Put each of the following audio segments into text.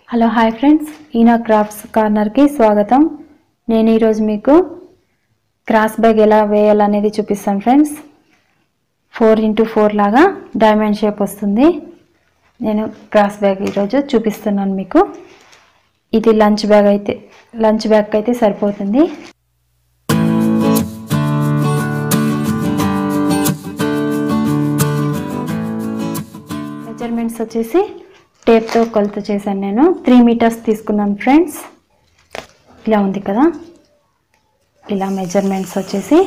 Hello hi friends, Eena crafts కార్నర్కి స్వాగతం. నేను ఈరోజు మీకు క్రాస్ బ్యాగ్ ఎలా వేయాలనేది చూపిస్తాను ఫ్రెండ్స్. 4x4 లాగా డైమండ్ షేప్ వస్తుంది. నేను క్రాస్ బ్యాగ్ ఈరోజు చూపిస్తున్నాను మీకు. ఇది లంచ్ బ్యాగ్ అయితే సరిపోతుంది. మెజర్మెంట్స్ వచ్చేసి టేప్తో కొలత చేశాను. నేను 3 మీటర్స్ తీసుకున్నాను ఫ్రెండ్స్. ఇలా ఉంది కదా, ఇలా మెజర్మెంట్స్ వచ్చేసి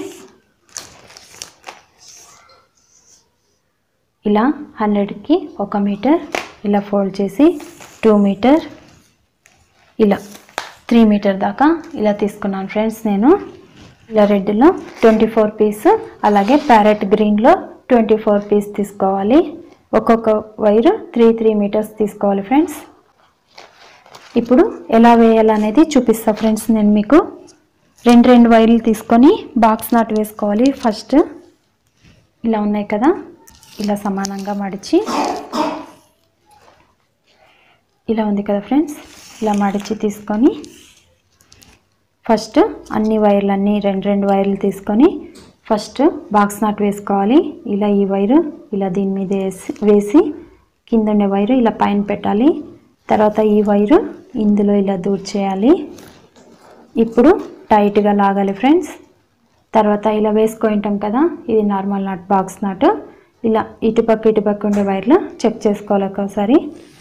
ఇలా 100కి 1 మీటర్, ఇలా ఫోల్డ్ చేసి 2 మీటర్, ఇలా 3 మీటర్ దాకా ఇలా తీసుకున్నాను ఫ్రెండ్స్. నేను ఇలా రెడ్లో 24 పీస్, అలాగే ప్యారెట్ గ్రీన్లో 24 పీస్ తీసుకోవాలి. ఒక్కొక్క వైర్ 3 మీటర్స్ తీసుకోవాలి ఫ్రెండ్స్. ఇప్పుడు ఎలా వేయాలనేది చూపిస్తా ఫ్రెండ్స్. నేను మీకు రెండు వైర్లు తీసుకొని బాక్స్ నాట్ వేసుకోవాలి. ఫస్ట్ ఇలా ఉన్నాయి కదా, ఇలా సమానంగా మడిచి, ఇలా ఉంది కదా ఫ్రెండ్స్, ఇలా మడిచి తీసుకొని ఫస్ట్ అన్ని వైర్లన్నీ రెండు వైర్లు తీసుకొని ఫస్ట్ బాక్స్ నాట్ వేసుకోవాలి. ఇలా ఈ వైరు ఇలా దీని మీద వేసి కింద ఉండే వైరు ఇలా పైన పెట్టాలి. తర్వాత ఈ వైరు ఇందులో ఇలా దూర్చేయాలి. ఇప్పుడు టైట్గా లాగాలి ఫ్రెండ్స్. తర్వాత ఇలా వేసుకుంటాం కదా, ఇది నార్మల్ నాట్, బాక్స్ నాట్. ఇలా ఇటుపక్క ఉండే వైర్లు చెక్ చేసుకోవాలి ఒకసారి.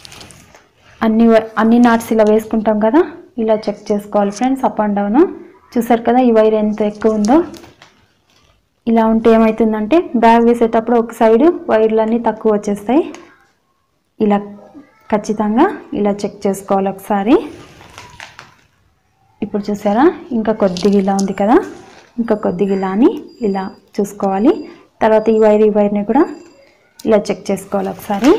అన్ని నాట్స్ ఇలా వేసుకుంటాం కదా, ఇలా చెక్ చేసుకోవాలి ఫ్రెండ్స్, అప్ అండ్ డౌన్. చూసారు కదా ఈ వైర్ ఎంత ఎక్కువ ఉందో. ఇలా ఉంటే ఏమవుతుందంటే బ్యాగ్ వేసేటప్పుడు ఒక సైడ్ వైర్లన్నీ తక్కువ వచ్చేస్తాయి. ఇలా ఖచ్చితంగా ఇలా చెక్ చేసుకోవాలి ఒకసారి. ఇప్పుడు చూసారా, ఇంకా కొద్దిగా ఇలా ఉంది కదా, ఇంకా కొద్దిగా ఇలా అని ఇలా చూసుకోవాలి. తర్వాత ఈ వైర్ని కూడా ఇలా చెక్ చేసుకోవాలి ఒకసారి.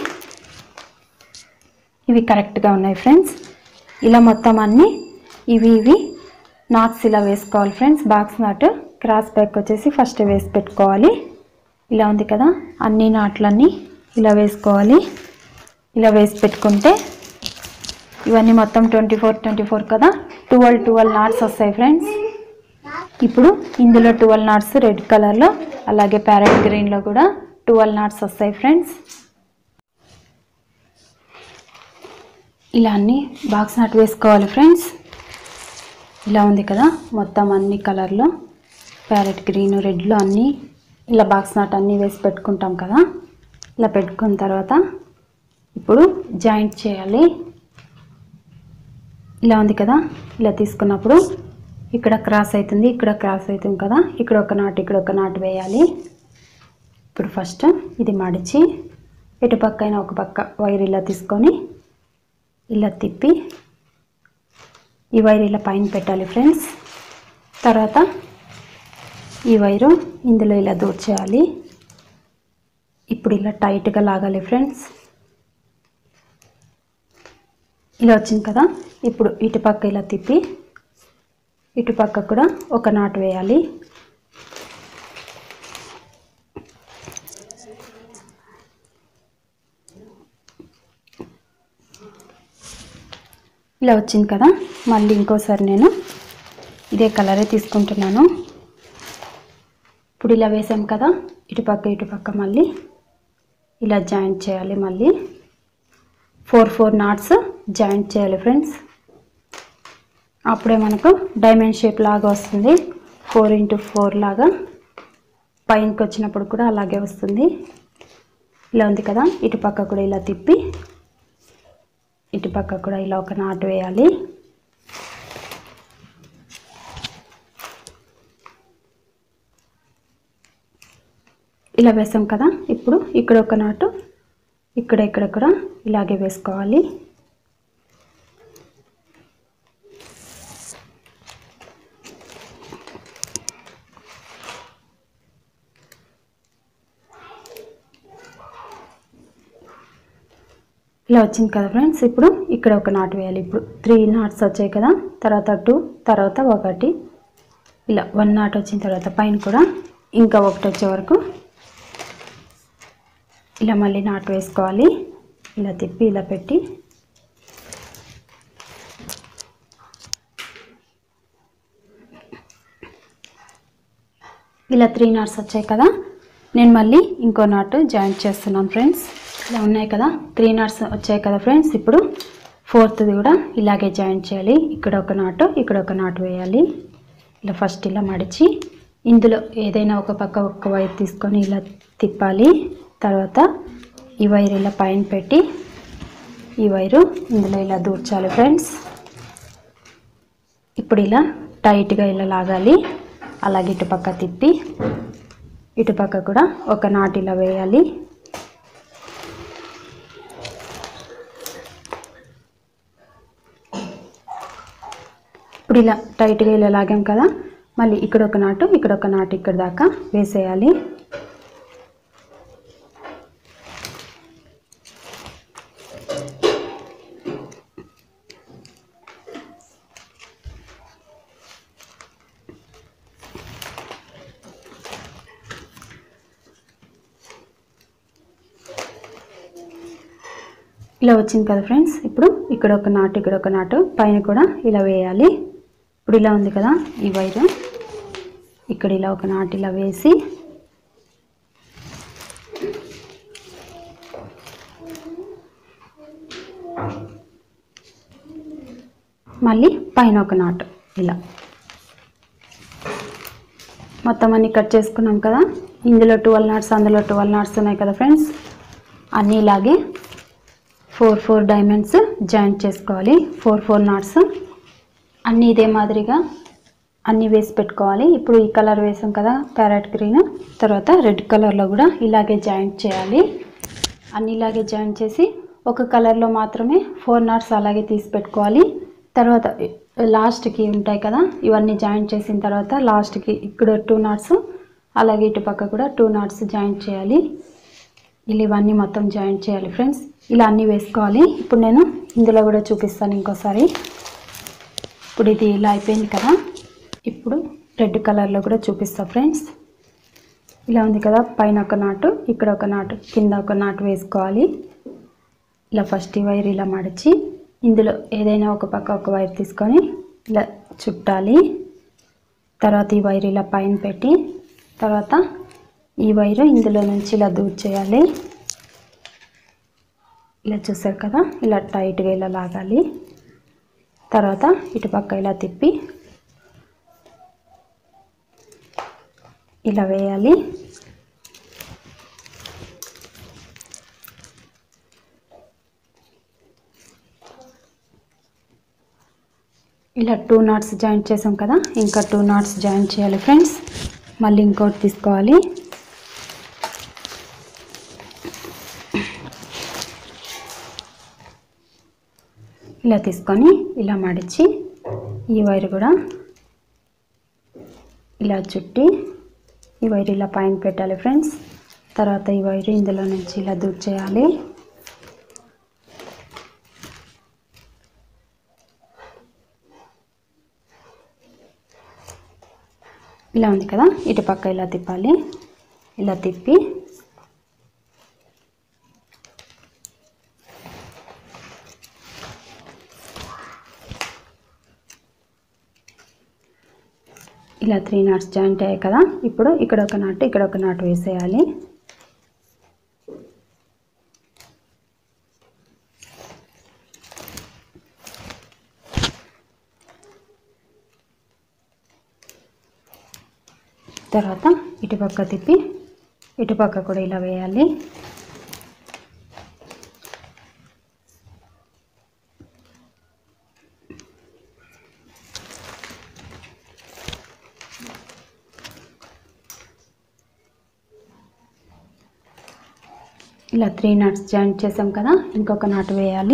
ఇవి కరెక్ట్గా ఉన్నాయి ఫ్రెండ్స్. ఇలా మొత్తం అన్నీ ఇవి నాట్స్ ఇలా వేసుకోవాలి friends. Box knot cross back వచ్చేసి ఫస్ట్ వేసి పెట్టుకోవాలి. ఇలా ఉంది కదా, అన్ని నాట్లన్నీ ఇలా వేసుకోవాలి. ఇలా వేసి పెట్టుకుంటే ఇవన్నీ మొత్తం 24 కదా, 12 నాట్స్ వస్తాయి ఫ్రెండ్స్. ఇప్పుడు ఇందులో 12 నాట్స్ రెడ్ కలర్లో, అలాగే ప్యారెట్ గ్రీన్లో కూడా 12 నాట్స్ వస్తాయి ఫ్రెండ్స్. ఇలా అన్ని బాక్స్ నాట్ వేసుకోవాలి ఫ్రెండ్స్. ఇలా ఉంది కదా, మొత్తం అన్ని కలర్లో ప్యారెట్ గ్రీన్ రెడ్లో అన్నీ ఇలా బాక్స్ నాట్ అన్నీ వేసి పెట్టుకుంటాం కదా. ఇలా పెట్టుకున్న తర్వాత ఇప్పుడు జాయింట్ చేయాలి. ఇలా ఉంది కదా, ఇలా తీసుకున్నప్పుడు ఇక్కడ క్రాస్ అవుతుంది, ఇక్కడ క్రాస్ అవుతుంది కదా, ఇక్కడ ఒక నాట్ వేయాలి. ఇప్పుడు ఫస్ట్ ఇది మడిచి ఎటుపక్కైనా ఒక పక్క వైర్ ఇలా తీసుకొని ఇలా తిప్పి ఈ వైర్ ఇలా పైన పెట్టాలి ఫ్రెండ్స్. తర్వాత ఈ వైరు ఇందులో ఇలా దూర్చేయాలి. ఇప్పుడు ఇలా టైట్గా లాగాలి ఫ్రెండ్స్. ఇలా వచ్చింది కదా, ఇప్పుడు ఇటుపక్క ఇలా తిప్పి ఇటుపక్క కూడా ఒక నాట్ వేయాలి. ఇలా వచ్చింది కదా, మళ్ళీ ఇంకోసారి నేను ఇదే కలరే తీసుకుంటున్నాను. ఇప్పుడు ఇలా వేసాం కదా, ఇటుపక్క మళ్ళీ ఇలా జాయింట్ చేయాలి. మళ్ళీ 4 నాట్స్ జాయింట్ చేయాలి ఫ్రెండ్స్. అప్పుడే మనకు డైమండ్ షేప్ లాగా వస్తుంది. 4x4 లాగా పైనకి వచ్చినప్పుడు కూడా అలాగే వస్తుంది. ఇలా ఉంది కదా, ఇటుపక్క కూడా ఇలా తిప్పి ఇటుపక్క కూడా ఇలా ఒక నాట్ వేయాలి. ఇలా వేసాం కదా, ఇప్పుడు ఇక్కడ ఒక నాటు, ఇక్కడ కూడా ఇలాగే వేసుకోవాలి. ఇలా వచ్చింది కదా ఫ్రెండ్స్. ఇప్పుడు ఇక్కడ ఒక నాట్ వేయాలి. ఇప్పుడు 3 నాట్స్ వచ్చాయి కదా, తర్వాత 2, తర్వాత 1, ఇలా 1 నాట్ వచ్చిన తర్వాత పైన కూడా ఇంకా 1 వచ్చే వరకు ఇలా మళ్ళీ నాట్ వేసుకోవాలి. ఇలా తిప్పి ఇలా పెట్టి ఇలా 3 నాట్స్ వచ్చాయి కదా, నేను మళ్ళీ ఇంకో నాట్ జాయింట్ చేస్తున్నాను ఫ్రెండ్స్. ఇలా ఉన్నాయి కదా 3 నాట్స్ వచ్చాయి కదా ఫ్రెండ్స్. ఇప్పుడు 4థది కూడా ఇలాగే జాయింట్ చేయాలి. ఇక్కడ ఒక నాటు, ఇక్కడ ఒక నాటు వేయాలి. ఇలా ఫస్ట్ ఇలా మడిచి ఇందులో ఏదైనా ఒక పక్క ఒక వైర్ తీసుకొని ఇలా తిప్పాలి. తర్వాత ఈ వైర్ ఇలా పైన పెట్టి ఈ వైరు ఇందులో ఇలా దూర్చాలి ఫ్రెండ్స్. ఇప్పుడు ఇలా టైట్గా ఇలా లాగాలి. అలాగే ఇటుపక్క తిప్పి ఇటుపక్క కూడా ఒక నాటు ఇలా వేయాలి. ఇప్పుడు ఇలా టైట్గా ఇలా లాగాం కదా, మళ్ళీ ఇక్కడ ఒక నాటు, ఇక్కడ ఒక నాటు, ఇక్కడ దాకా వేసేయాలి. ఇలా వచ్చింది కదా ఫ్రెండ్స్. ఇప్పుడు ఇక్కడ ఒక నాటు, ఇక్కడ ఒక నాటు, పైన కూడా ఇలా వేయాలి. ఇప్పుడు ఇలా ఉంది కదా ఈ వైరు, ఇక్కడ ఇలా ఒక నాటు ఇలా వేసి మళ్ళీ పైన ఒక నాటు ఇలా మొత్తం అన్ని కట్ చేసుకున్నాం కదా. ఇందులో 12 నాట్స్, అందులో 12 నాట్స్ ఉన్నాయి కదా ఫ్రెండ్స్. అన్నీ ఇలాగే 4 డైమండ్స్ జాయింట్ చేసుకోవాలి. 4 నాట్స్ అన్నీ ఇదే మాదిరిగా అన్నీ వేసి పెట్టుకోవాలి. ఇప్పుడు ఈ కలర్ వేసాం కదా ప్యారెట్ గ్రీన్, తర్వాత రెడ్ కలర్లో కూడా ఇలాగే జాయింట్ చేయాలి. అన్నీ ఇలాగే జాయింట్ చేసి ఒక కలర్లో మాత్రమే 4 నాట్స్ అలాగే తీసి పెట్టుకోవాలి. తర్వాత లాస్ట్కి ఉంటాయి కదా, ఇవన్నీ జాయింట్ చేసిన తర్వాత లాస్ట్కి ఇక్కడ 2 నాట్స్, అలాగే ఇటు పక్క కూడా 2 నాట్స్ జాయింట్ చేయాలి. ఇలా ఇవన్నీ మొత్తం జాయింట్ చేయాలి ఫ్రెండ్స్. ఇలా అన్నీ వేసుకోవాలి. ఇప్పుడు నేను ఇందులో కూడా చూపిస్తాను ఇంకోసారి. ఇప్పుడు ఇది ఇలా అయిపోయింది కదా, ఇప్పుడు రెడ్ కలర్లో కూడా చూపిస్తా ఫ్రెండ్స్. ఇలా ఉంది కదా, పైన ఒక నాటు, ఇక్కడ ఒక నాటు, కింద ఒక నాటు వేసుకోవాలి. ఇలా ఫస్ట్ ఈ వైర్ ఇలా మడిచి ఇందులో ఏదైనా ఒక పక్క ఒక వైర్ తీసుకొని ఇలా చుట్టాలి. తర్వాత ఈ వైర్ ఇలా పైన పెట్టి తర్వాత ఈ వైరు ఇందులో నుంచి ఇలా దూర్ చేయాలి. ఇలా చూసారు కదా, ఇలా టైట్గా ఇలా లాగాలి. తర్వాత ఇటుపక్క ఇలా తిప్పి ఇలా వేయాలి. ఇలా 2 నాట్స్ జాయింట్ చేసాం కదా, ఇంకా 2 నాట్స్ జాయింట్ చేయాలి ఫ్రెండ్స్. మళ్ళీ ఇంకోటి తీసుకోవాలి. ఇలా తీసుకొని ఇలా మడిచి ఈ వైర్ కూడా ఇలా చుట్టి ఈ వైర్ ఇలా పైన పెట్టాలి ఫ్రెండ్స్. తర్వాత ఈ వైర్ ఇందులో నుంచి ఇలా దూర్ చేయాలి. ఇలా ఉంది కదా, ఇటు పక్క ఇలా తిప్పాలి. ఇలా తిప్పి ఇలా 3 నాట్స్ జాయింట్ అయ్యాయి కదా. ఇప్పుడు ఇక్కడ ఒక నాటు, ఇక్కడ ఒక నాటు వేసేయాలి. తర్వాత ఇటుపక్క తిప్పి ఇటుపక్క కూడా ఇలా వేయాలి. ఇలా 3 నాట్స్ జాయింట్ చేసాం కదా, ఇంకొక నాటు వేయాలి.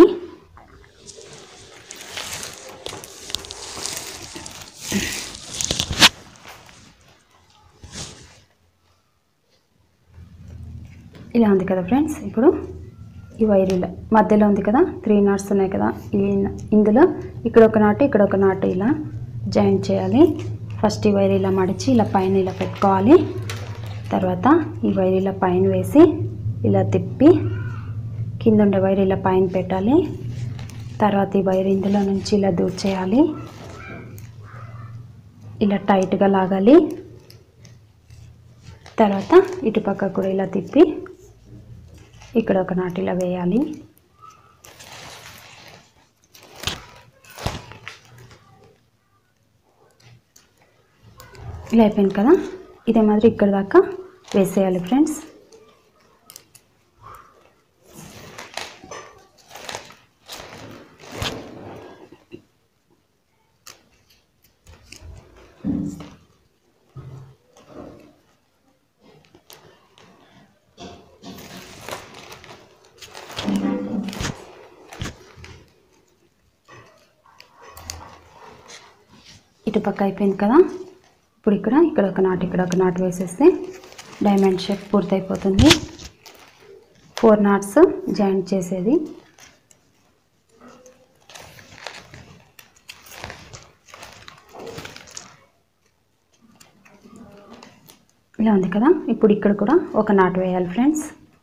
ఇలా ఉంది కదా ఫ్రెండ్స్. ఇప్పుడు ఈ వైర్ ఇలా మధ్యలో ఉంది కదా, 3 నాట్స్ ఉన్నాయి కదా, ఇందులో ఇక్కడ ఒక నాటు, ఇక్కడ ఒక నాటు ఇలా జాయింట్ చేయాలి. ఫస్ట్ ఈ వైర్ ఇలా మడిచి ఇలా పైన ఇలా పెట్టుకోవాలి. తర్వాత ఈ వైర్ ఇలా పైన వేసి ఇలా తిప్పి కింద ఉండే వైర్ ఇలా పైన పెట్టాలి. తర్వాత ఈ వైర్ ఇందులో నుంచి ఇలా దూర్ చేయాలి. ఇలా టైట్గా లాగాలి. తర్వాత ఇటు పక్క కూడా ఇలా తిప్పి ఇక్కడ ఒక నాటు ఇలా వేయాలి. ఇలా అయిపోయింది కదా. ఇదే మాదిరి ఇక్కడ దాకా వేసేయాలి ఫ్రెండ్స్. ఇటు పక్క అయిపోయింది కదా. ఇప్పుడు ఇక్కడ ఒక నాటు వేసేస్తే డైమండ్ షేప్ పూర్తయిపోతుంది. 4 నాట్స్ జాయింట్ చేసేది. ఇలా ఉంది కదా. ఇప్పుడు ఇక్కడ కూడా ఒక నాటు వేయాలి ఫ్రెండ్స్.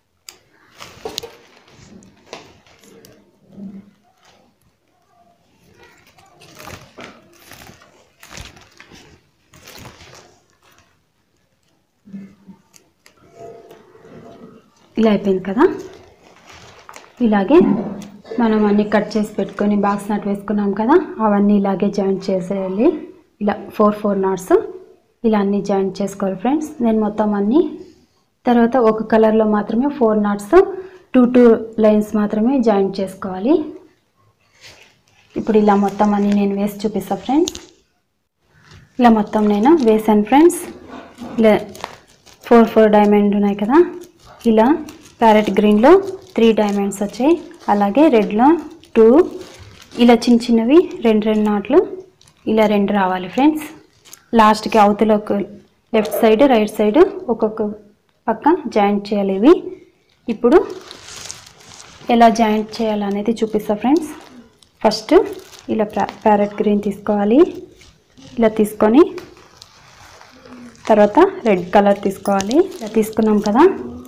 ఇలా అయిపోయింది కదా. ఇలాగే మనం అన్నీ కట్ చేసి పెట్టుకొని బాక్స్ నాట్ వేసుకున్నాం కదా, అవన్నీ ఇలాగే జాయింట్ చేసేయాలి. ఇలా 4 నాట్స్ ఇలా అన్నీ జాయింట్ చేసుకోవాలి ఫ్రెండ్స్. నేను మొత్తం అన్నీ తర్వాత ఒక కలర్లో మాత్రమే 4 నాట్స్ 2 లైన్స్ మాత్రమే జాయింట్ చేసుకోవాలి. ఇప్పుడు ఇలా మొత్తం అన్నీ నేను వేసి చూపిస్తాను ఫ్రెండ్స్. ఇలా మొత్తం నేను వేసాను ఫ్రెండ్స్. ఇలా 4 డైమండ్ ఉన్నాయి కదా. ఇలా ప్యారెట్ గ్రీన్లో 3 డైమండ్స్ వచ్చాయి. అలాగే రెడ్లో 2, ఇలా చిన్నవి 2 నాట్లు ఇలా 2 రావాలి ఫ్రెండ్స్. లాస్ట్కి అవతల లెఫ్ట్ సైడ్ రైట్ సైడ్ ఒక్కొక్క పక్క జాయింట్ చేయాలి ఇవి. ఇప్పుడు ఎలా జాయింట్ చేయాలనేది చూపిస్తా ఫ్రెండ్స్. ఫస్ట్ ఇలా ప్యారెట్ గ్రీన్ తీసుకోవాలి. ఇలా తీసుకొని తర్వాత రెడ్ కలర్ తీసుకోవాలి. ఇలా తీసుకున్నాం కదా.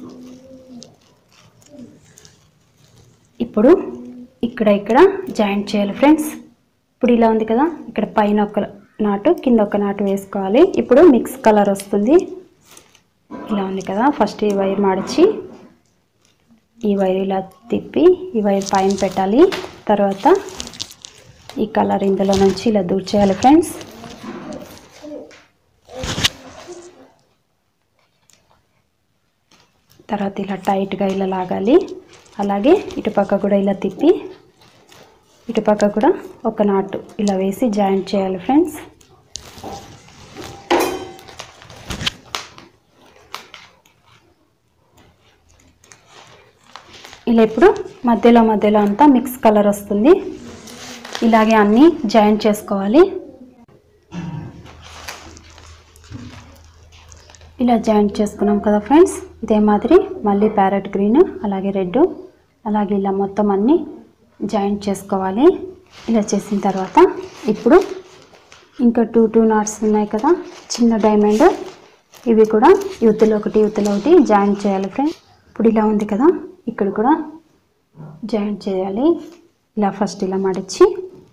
ఇప్పుడు ఇక్కడ జాయింట్ చేయాలి ఫ్రెండ్స్. ఇప్పుడు ఇలా ఉంది కదా. ఇక్కడ పైన ఒక నాటు కింద ఒక నాటు వేసుకోవాలి. ఇప్పుడు మిక్స్ కలర్ వస్తుంది. ఇలా ఉంది కదా. ఫస్ట్ ఈ వైర్ మడిచి ఈ వైర్ ఇలా తిప్పి ఈ వైర్ పైన పెట్టాలి. తర్వాత ఈ కలర్ ఇందులో నుంచి ఇలా దూర్చేయాలి ఫ్రెండ్స్. తర్వాత ఇలా టైట్గా ఇలా లాగాలి. అలాగే ఇటుపక్క కూడా ఇలా తిప్పి ఇటుపక్క కూడా ఒక నాటు ఇలా వేసి జాయింట్ చేయాలి ఫ్రెండ్స్. ఇలా ఇప్పుడు మధ్యలో అంతా మిక్స్ కలర్ వస్తుంది. ఇలాగే అన్నీ జాయింట్ చేసుకోవాలి. ఇలా జాయింట్ చేసుకున్నాం కదా ఫ్రెండ్స్. ఇదే మాదిరి మళ్ళీ ప్యారెట్ గ్రీన్ అలాగే రెడ్ అలాగే ఇలా మొత్తం అన్నీ జాయింట్ చేసుకోవాలి. ఇలా చేసిన తర్వాత ఇప్పుడు ఇంకా 2 నాట్స్ ఉన్నాయి కదా చిన్న డైమండ్, ఇవి కూడా యువతలో ఒకటి జాయింట్ చేయాలి ఫ్రెండ్స్. ఇప్పుడు ఇలా ఉంది కదా. ఇక్కడ కూడా జాయింట్ చేయాలి. ఇలా ఫస్ట్ ఇలా మడిచి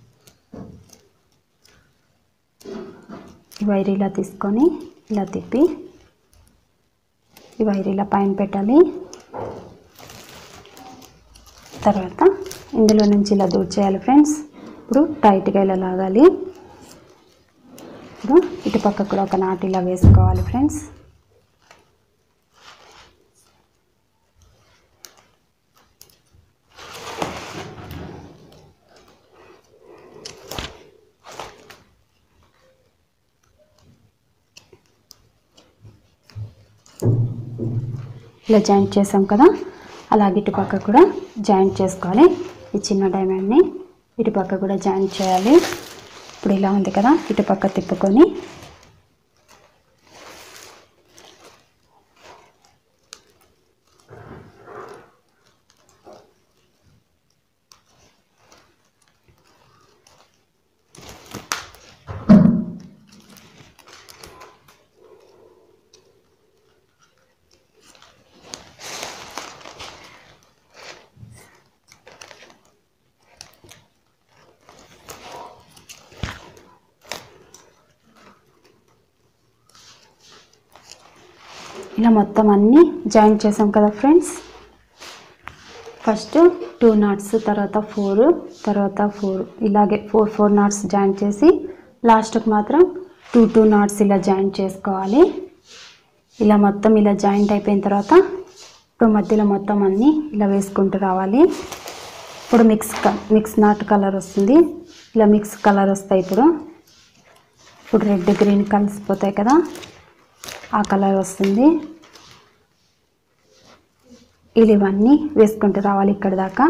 ఈ వైర్ ఇలా తీసుకొని ఇలా తిప్పి ఈ వైర్ ఇలా పైన పెట్టాలి. తర్వాత ఇందులో నుంచి ఇలా దూర్చేయాలి ఫ్రెండ్స్. ఇప్పుడు టైట్గా ఇలా లాగాలి. ఇప్పుడు ఇటుపక్క కూడా ఒక నాటు ఇలా వేసుకోవాలి ఫ్రెండ్స్. ఇలా జాయింట్ చేసాం కదా. అలాగే ఇటుపక్క కూడా జాయింట్ చేసుకోవాలి. ఈ చిన్న డైమండ్ని ఇటుపక్క కూడా జాయింట్ చేయాలి. ఇప్పుడు ఇలా ఉంది కదా. ఇటుపక్క తిప్పుకొని ఇలా మొత్తం అన్నీ జాయిన్ చేసాం కదా ఫ్రెండ్స్. ఫస్ట్ 2 knots, తర్వాత 4, తర్వాత 4, ఇలాగే 4 knots జాయిన్ చేసి లాస్ట్కి మాత్రం 2 knots ఇలా జాయిన్ చేసుకోవాలి. ఇలా మొత్తం ఇలా జాయింట్ అయిపోయిన తర్వాత ఇప్పుడు మధ్యలో మొత్తం అన్నీ ఇలా వేసుకుంటూ రావాలి. ఇప్పుడు మిక్స్ నాట్ కలర్ వస్తుంది. ఇలా మిక్స్ కలర్ వస్తాయి. ఇప్పుడు రెడ్ గ్రీన్ కలిసిపోతాయి కదా, ఆ కలర్ వస్తుంది. ఇవన్నీ వేసుకుంటూ రావాలి ఇక్కడ దాకా.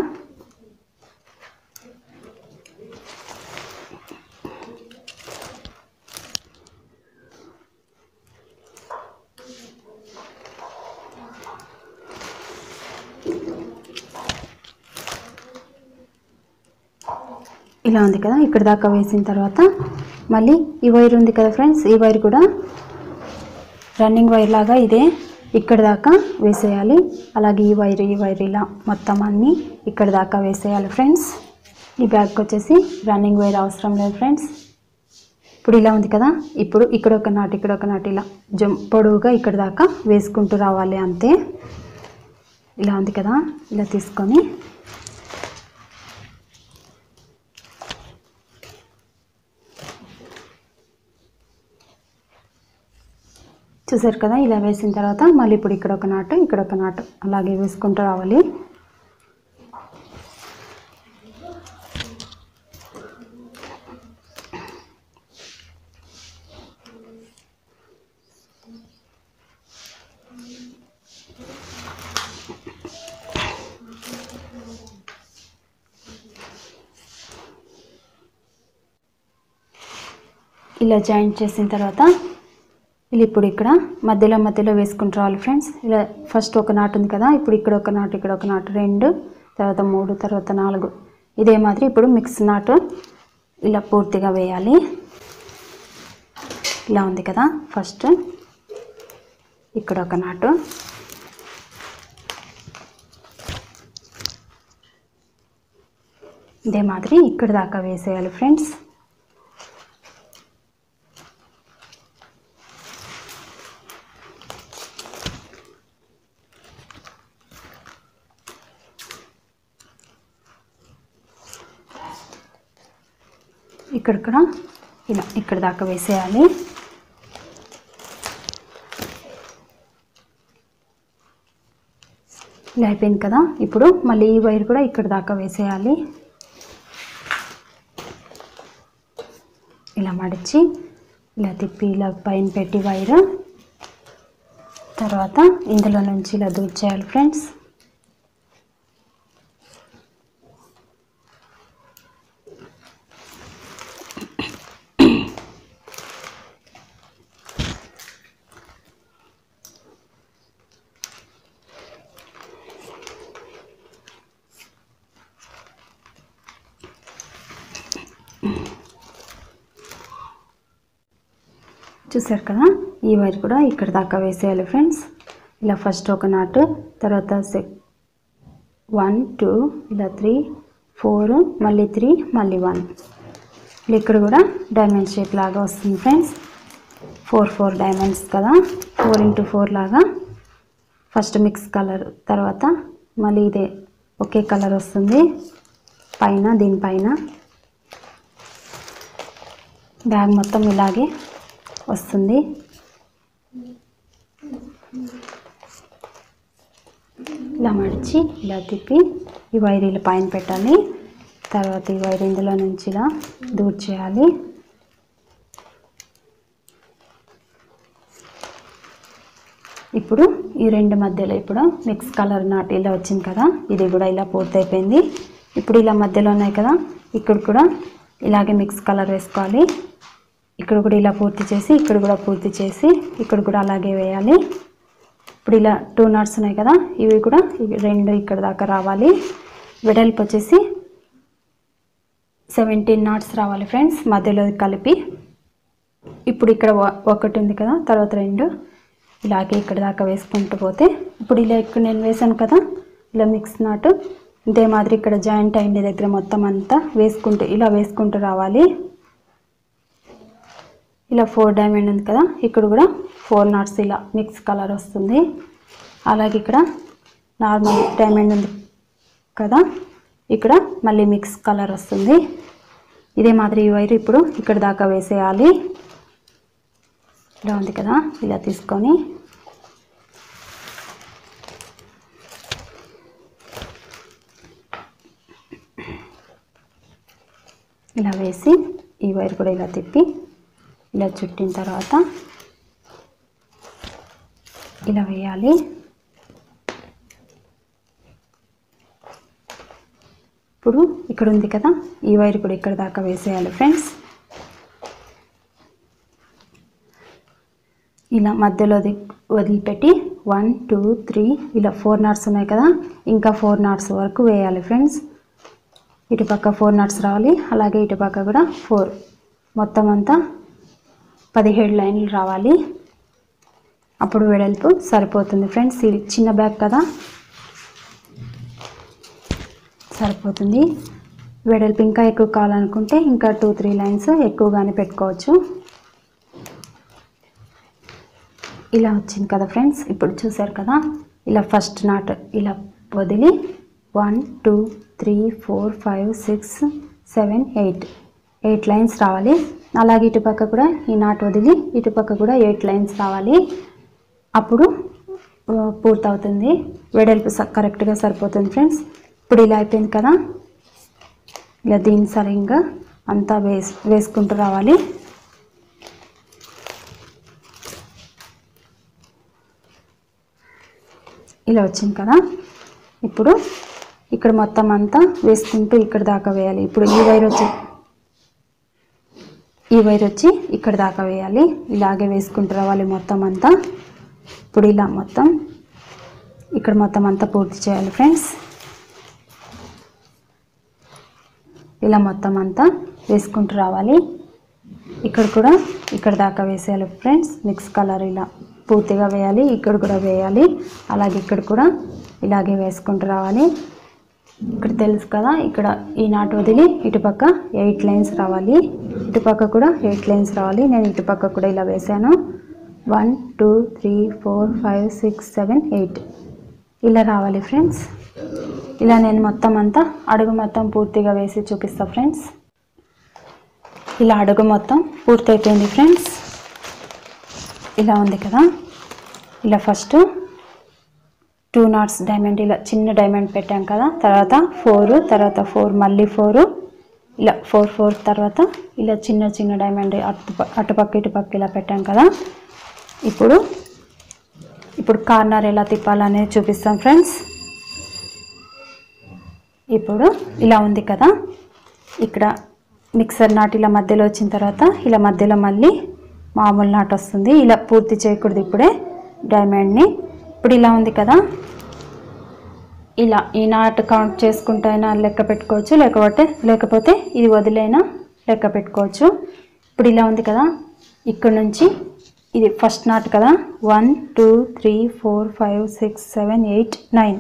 ఇలా ఉంది కదా, ఇక్కడ దాకా వేసిన తర్వాత మళ్ళీ ఈ వైర్ ఉంది కదా ఫ్రెండ్స్, ఈ వైర్ కూడా రన్నింగ్ వైర్ లాగా ఇదే ఇక్కడ దాకా వేసేయాలి. అలాగే ఈ వైర్ ఇలా మొత్తం అన్నీ ఇక్కడ దాకా వేసేయాలి ఫ్రెండ్స్. ఈ బ్యాగ్కి వచ్చేసి రన్నింగ్ వైర్ అవసరం లేదు ఫ్రెండ్స్. ఇప్పుడు ఇలా ఉంది కదా, ఇప్పుడు ఇక్కడ ఒక నాట్, ఇక్కడ ఒక నాట్, ఇలా పొడవుగా ఇక్కడ దాకా వేసుకుంటూ రావాలి అంతే. ఇలా ఉంది కదా, ఇలా తీసుకొని చూసారు కదా, ఇలా వేసిన తర్వాత మళ్ళీ ఇప్పుడు ఇక్కడ ఒక నాటు, ఇక్కడ ఒక నాటు అలాగే వేసుకుంటూ రావాలి. ఇలా జాయింట్ చేసిన తర్వాత ఇప్పుడు ఇక్కడ మధ్యలో వేసుకుంటూ రావాలి ఫ్రెండ్స్. ఇలా ఫస్ట్ ఒక నాట్ ఉంది కదా, ఇప్పుడు ఇక్కడ ఒక నాట్, ఇక్కడ ఒక నాట్, 2, తర్వాత 3, తర్వాత 4, ఇదే మాదిరి ఇప్పుడు మిక్స్ నాట్ ఇలా పూర్తిగా వేయాలి. ఇలా ఉంది కదా, ఫస్ట్ ఇక్కడ ఒక నాటు, ఇదే మాదిరి ఇక్కడ దాకా వేసేయాలి ఫ్రెండ్స్. ఇక్కడ ఇలా ఇక్కడ దాకా వేసేయాలి. ఇలా అయిపోయింది కదా, ఇప్పుడు మళ్ళీ ఈ వైర్ కూడా ఇక్కడ దాకా వేసేయాలి. ఇలా మడిచి ఇలా తిప్పి ఇలా పైన పెట్టి వైర్ తర్వాత ఇందులో నుంచి ఇలా దూర్చేయాలి ఫ్రెండ్స్. చూసారు కదా, ఈ వైర్ కూడా ఇక్కడ దాకా వేసేయాలి ఫ్రెండ్స్. ఇలా ఫస్ట్ ఒక నాట్, తర్వాత 1 2 ఇలా 3 4 మళ్ళీ 3 మళ్ళీ 1, ఇక్కడ కూడా డైమండ్ షేప్ లాగా వస్తుంది ఫ్రెండ్స్. 4 డైమండ్స్ కదా, 4 into 4 లాగా. ఫస్ట్ మిక్స్ కలర్, తర్వాత మళ్ళీ ఇదే ఒకే కలర్ వస్తుంది పైన, దీనిపైన బ్యాగ్ మొత్తం ఇలాగే వస్తుంది. ఇలా మడిచి ఇలా తిప్పి ఈ వైర్ ఇలా పైన పెట్టాలి. తర్వాత ఈ వైర్ ఇందులో నుంచి ఇలా దూర్ చేయాలి. ఇప్పుడు ఈ రెండు మధ్యలో ఇప్పుడు మిక్స్ కలర్ నాట్ ఇలా వచ్చింది కదా, ఇది కూడా ఇలా పూర్తయిపోయింది. ఇప్పుడు ఇలా మధ్యలో ఉన్నాయి కదా, ఇక్కడ కూడా ఇలాగే మిక్స్ కలర్ వేసుకోవాలి. ఇక్కడ కూడా ఇలా పూర్తి చేసి, ఇక్కడ కూడా పూర్తి చేసి, ఇక్కడ కూడా అలాగే వేయాలి. ఇప్పుడు ఇలా 2 knots ఉన్నాయి కదా, ఇవి కూడా రెండు ఇక్కడ దాకా రావాలి. వెడల్పు వచ్చేసి 17 knots రావాలి ఫ్రెండ్స్, మధ్యలో కలిపి. ఇప్పుడు ఇక్కడ ఒకటి ఉంది కదా, తర్వాత 2 ఇలాగే ఇక్కడ దాకా వేసుకుంటూ పోతే, ఇప్పుడు ఇలా ఇక్కడ నేను వేసాను కదా ఇలా మిక్స్ నాట్, ఇదే మాదిరి ఇక్కడ జాయింట్ అయింది దగ్గర మొత్తం అంతా వేసుకుంటూ ఇలా వేసుకుంటూ రావాలి. ఇలా 4 డైమండ్ ఉంది కదా, ఇక్కడ కూడా 4 నాట్స్ ఇలా మిక్స్ కలర్ వస్తుంది. అలాగే ఇక్కడ నార్మల్ డైమండ్ ఉంది కదా, ఇక్కడ మళ్ళీ మిక్స్ కలర్ వస్తుంది. ఇదే మాదిరి ఈ వైర్ ఇప్పుడు ఇక్కడ దాకా వేసేయాలి. ఇలా ఉంది కదా, ఇలా తీసుకొని ఇలా వేసి ఈ వైర్ కూడా ఇలా తిప్పి ఇలా చుట్టిన తర్వాత ఇలా వేయాలి. ఇప్పుడు ఇక్కడ ఉంది కదా, ఈ వైర్ కూడా ఇక్కడ దాకా వేసేయాలి ఫ్రెండ్స్. ఇలా మధ్యలో వదిలిపెట్టి 1 2 3 ఇలా 4 నాట్స్ ఉన్నాయి కదా, ఇంకా 4 నాట్స్ వరకు వేయాలి ఫ్రెండ్స్. ఇటుపక్క 4 నాట్స్ రావాలి, అలాగే ఇటుపక్క కూడా 4, మొత్తం అంతా 17 లైన్లు రావాలి. అప్పుడు వెడల్పు సరిపోతుంది ఫ్రెండ్స్. ఇది చిన్న బ్యాగ్ కదా, సరిపోతుంది. వెడల్పు ఇంకా ఎక్కువ కావాలనుకుంటే ఇంకా 2-3 లైన్స్ ఎక్కువగానే పెట్టుకోవచ్చు. ఇలా వచ్చింది కదా ఫ్రెండ్స్. ఇప్పుడు చూసారు కదా, ఇలా ఫస్ట్ నాట్ ఇలా వదిలి 1 2 3 4 5 6 7 8 లైన్స్ రావాలి. అలాగే ఇటుపక్క కూడా ఈ నాట్ వదిలి ఇటుపక్క కూడా 8 లైన్స్ రావాలి. అప్పుడు పూర్తవుతుంది. వెడల్పు కరెక్ట్గా సరిపోతుంది ఫ్రెండ్స్. ఇప్పుడు ఇలా అయిపోయింది కదా, ఇలా దీన్ని సరిగ్గా అంతా వేసుకుంటూ రావాలి. ఇలా వచ్చింది కదా, ఇప్పుడు ఇక్కడ మొత్తం అంతా వేసుకుంటూ ఇక్కడ దాకా వేయాలి. ఇప్పుడు ఈ వైర్ వచ్చి ఇక్కడ దాకా వేయాలి. ఇలాగే వేసుకుంటూ రావాలి మొత్తం అంతా. ఇప్పుడు ఇలా మొత్తం ఇక్కడ మొత్తం అంతా పూర్తి చేయాలి ఫ్రెండ్స్. ఇలా మొత్తం అంతా వేసుకుంటూ రావాలి. ఇక్కడ కూడా ఇక్కడ దాకా వేసేయాలి ఫ్రెండ్స్. మిక్స్ కలర్ ఇలా పూర్తిగా వేయాలి. ఇక్కడ కూడా వేయాలి, అలాగే ఇక్కడ కూడా ఇలాగే వేసుకుంటూ రావాలి. ఇక్కడ తెలుసు కదా, ఇక్కడ ఈ నాట్ వదిలి ఇటుపక్క 8 లైన్స్ రావాలి, ఇటుపక్క కూడా 8 లైన్స్ రావాలి. నేను ఇటుపక్క కూడా ఇలా వేసాను. 1 2 3 4 5 6 7 8 ఇలా రావాలి ఫ్రెండ్స్. ఇలా నేను మొత్తం అంతా అడుగు మొత్తం పూర్తిగా వేసి చూపిస్తా ఫ్రెండ్స్. ఇలా అడుగు మొత్తం పూర్తయిపోయింది ఫ్రెండ్స్. ఇలా ఉంది కదా, ఇలా ఫస్ట్ 2 నాట్స్ డైమండ్ ఇలా చిన్న డైమండ్ పెట్టాం కదా, తర్వాత 4, తర్వాత 4 మళ్ళీ 4 ఇలా 4 4 తర్వాత ఇలా చిన్న చిన్న డైమండ్ అటుపక్క ఇటుపక్క ఇలా పెట్టాం కదా. ఇప్పుడు కార్నర్ ఎలా తిప్పాలనేది చూపిస్తాం ఫ్రెండ్స్. ఇప్పుడు ఇలా ఉంది కదా, ఇక్కడ మిక్సర్ నాట్ ఇలా మధ్యలో వచ్చిన తర్వాత ఇలా మధ్యలో మళ్ళీ మామూలు నాట్ వస్తుంది. ఇలా పూర్తి చేయకూడదు ఇప్పుడే డైమండ్ని. ఇప్పుడు ఇలా ఉంది కదా, ఇలా ఈ నాట్ కౌంట్ చేసుకుంటూ అయినా లెక్క పెట్టుకోవచ్చు, లేకపోతే ఇది వదిలైనా లెక్క పెట్టుకోవచ్చు. ఇప్పుడు ఇలా ఉంది కదా, ఇక్కడ నుంచి ఇది ఫస్ట్ నాట్ కదా, 1 2 3 4 5 6 7 8 9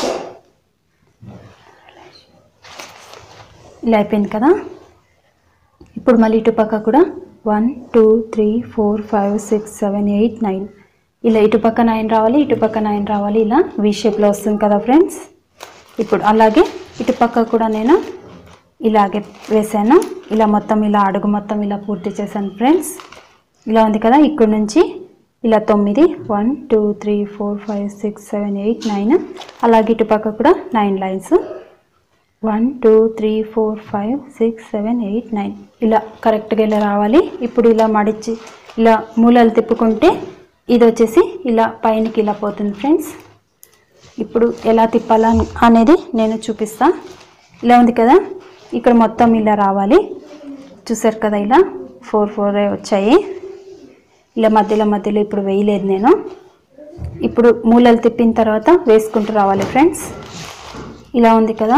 ఇలా అయిపోయింది కదా. ఇప్పుడు మళ్ళీ ఇటుపక్క కూడా 1 2 3 4 5 6 7 8 9 ఇలా ఇటుపక్క 9 రావాలి, ఇటుపక్క 9 రావాలి. ఇలా వి షేప్లో వస్తుంది కదా ఫ్రెండ్స్. ఇప్పుడు అలాగే ఇటుపక్క కూడా నేను ఇలాగే వేసాను. ఇలా మొత్తం ఇలా అడుగు మొత్తం ఇలా పూర్తి చేశాను ఫ్రెండ్స్. ఇలా ఉంది కదా, ఇక్కడ నుంచి ఇలా 9 1 2 3 4 5 6 7 8 9 అలాగే ఇటుపక్క కూడా 9 లైన్స్ 1 2 3 4 5 6 7 8 9 ఇలా కరెక్ట్గా ఇలా రావాలి. ఇప్పుడు ఇలా మడిచి ఇలా మూలలు తిప్పుకుంటే ఇది వచ్చేసి ఇలా పైనకి ఇలా పోతుంది ఫ్రెండ్స్. ఇప్పుడు ఎలా తిప్పాలా అనేది నేను చూపిస్తా. ఇలా ఉంది కదా, ఇక్కడ మొత్తం ఇలా రావాలి. చూసారు కదా, ఇలా 4 4 వచ్చాయి. ఇలా మధ్యలో ఇప్పుడు వేయలేదు నేను. ఇప్పుడు మూలలు తిప్పిన తర్వాత వేసుకుంటూ రావాలి ఫ్రెండ్స్. ఇలా ఉంది కదా,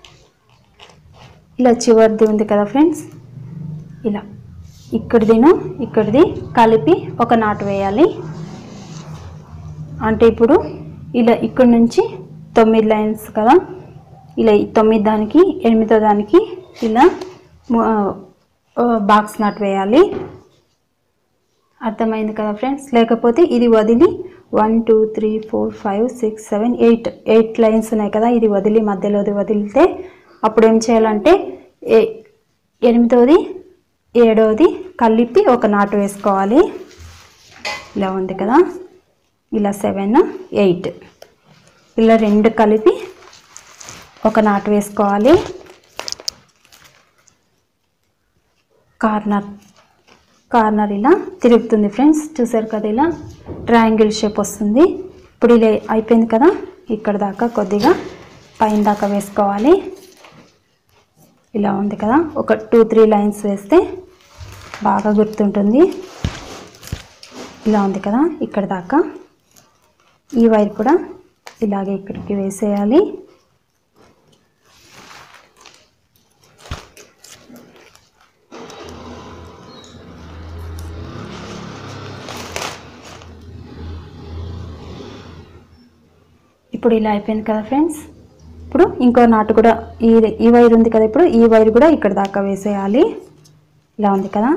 ఇలా చివరిది ఉంది కదా ఫ్రెండ్స్, ఇలా ఇక్కడిది కలిపి ఒక నాటు వేయాలి. అంటే ఇప్పుడు ఇలా ఇక్కడ నుంచి 9 లైన్స్ కదా, ఇలా 9 దానికి 8వ దానికి ఇలా బాక్స్ నాట్ వేయాలి. అర్థమైంది కదా ఫ్రెండ్స్. లేకపోతే ఇది వదిలి 1 2 3 4 5 6 7 8 లైన్స్ ఉన్నాయి కదా, ఇది వదిలి మధ్యలోది వదిలితే అప్పుడు ఏం చేయాలంటే 8వది 7వది కలిపి ఒక నాటు వేసుకోవాలి. ఇలా ఉంది కదా, ఇలా 7 8 ఇలా 2 కలిపి ఒక నాటు వేసుకోవాలి. కార్నర్ ఇలా తిరుగుతుంది ఫ్రెండ్స్, చూసారు కదా, ఇలా ట్రయాంగిల్ షేప్ వస్తుంది. ఇప్పుడు ఇలా అయిపోయింది కదా, ఇక్కడ దాకా కొద్దిగా పైన దాకా వేసుకోవాలి. ఇలా ఉంది కదా, ఒక 2 3 లైన్స్ వేస్తే బాగా గుర్తుంటుంది. ఇలా ఉంది కదా, ఇక్కడ దాకా. ఈ వైర్ కూడా ఇలాగే ఇక్కడికి వేసేయాలి. ఇప్పుడు ఇలా అయిపోయింది కదా ఫ్రెండ్స్. ఇప్పుడు ఇంకో నాటు కూడా ఈ వైర్ ఉంది కదా, ఇప్పుడు ఈ వైర్ కూడా ఇక్కడ దాకా వేసేయాలి. ఇలా ఉంది కదా,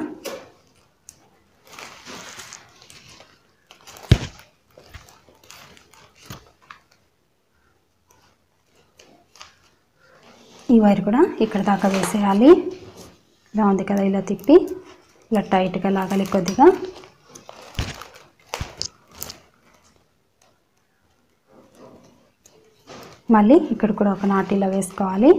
ఈ వైర్ కూడా ఇక్కడ దాకా వేసేయాలి. ఇలా ఉంది కదా, ఇలా తిప్పి ఇలా టైట్గా లాగాలి కొద్దిగా. మళ్ళీ ఇక్కడ కూడా ఒక నాటు ఇలా వేసుకోవాలి.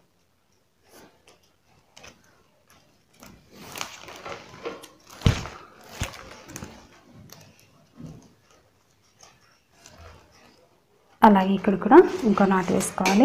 అలాగే ఇక్కడ కూడా ఇంకో నాటు వేసుకోవాలి.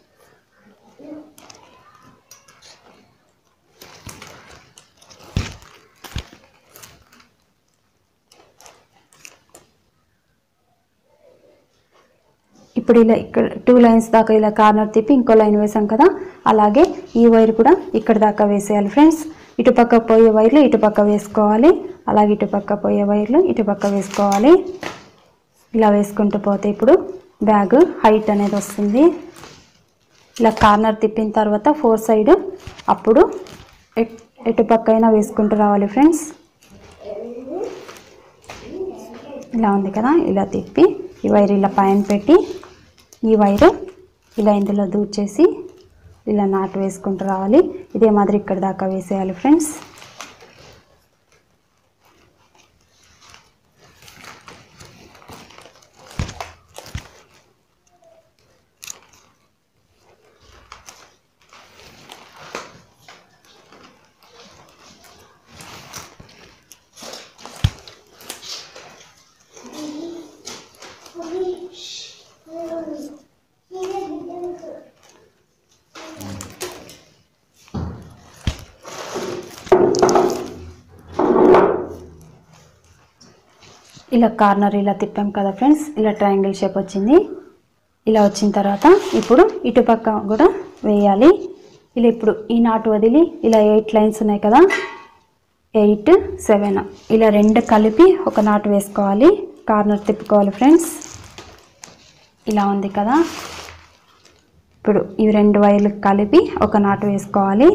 ఇప్పుడు ఇలా ఇక్కడ 2 లైన్స్ దాకా ఇలా కార్నర్ తిప్పి ఇంకో లైన్ వేసాం కదా, అలాగే ఈ వైర్ కూడా ఇక్కడ దాకా వేసేయాలి ఫ్రెండ్స్. ఇటుపక్క పోయే వైర్లు ఇటుపక్క వేసుకోవాలి, అలాగే ఇటుపక్క పోయే వైర్లు ఇటుపక్క వేసుకోవాలి. ఇలా వేసుకుంటూ పోతే ఇప్పుడు బ్యాగ్ హైట్ అనేది వస్తుంది. ఇలా కార్నర్ తిప్పిన తర్వాత 4 సైడ్ అప్పుడు ఎటుపక్క అయినా వేసుకుంటూ రావాలి ఫ్రెండ్స్. ఇలా ఉంది కదా, ఇలా తిప్పి ఈ వైర్ ఇలా పైన పెట్టి ఈ వైరు ఇలా ఇందులో దూర్చేసి ఇలా నాటు వేసుకుంటూ రావాలి. ఇదే మాదిరి ఇక్కడ దాకా వేసేయాలి ఫ్రెండ్స్. ఇలా కార్నర్ ఇలా తిప్పాం కదా ఫ్రెండ్స్, ఇలా ట్రయాంగిల్ షేప్ వచ్చింది. ఇలా వచ్చిన తర్వాత ఇప్పుడు ఇటుపక్క కూడా వేయాలి. ఇలా ఇప్పుడు ఈ నాటు వదిలి ఇలా 8 లైన్స్ ఉన్నాయి కదా, 8 7 ఇలా 2 కలిపి ఒక నాటు వేసుకోవాలి. కార్నర్ తిప్పుకోవాలి ఫ్రెండ్స్. ఇలా ఉంది కదా, ఇప్పుడు ఈ 2 వైర్లు కలిపి ఒక నాటు వేసుకోవాలి.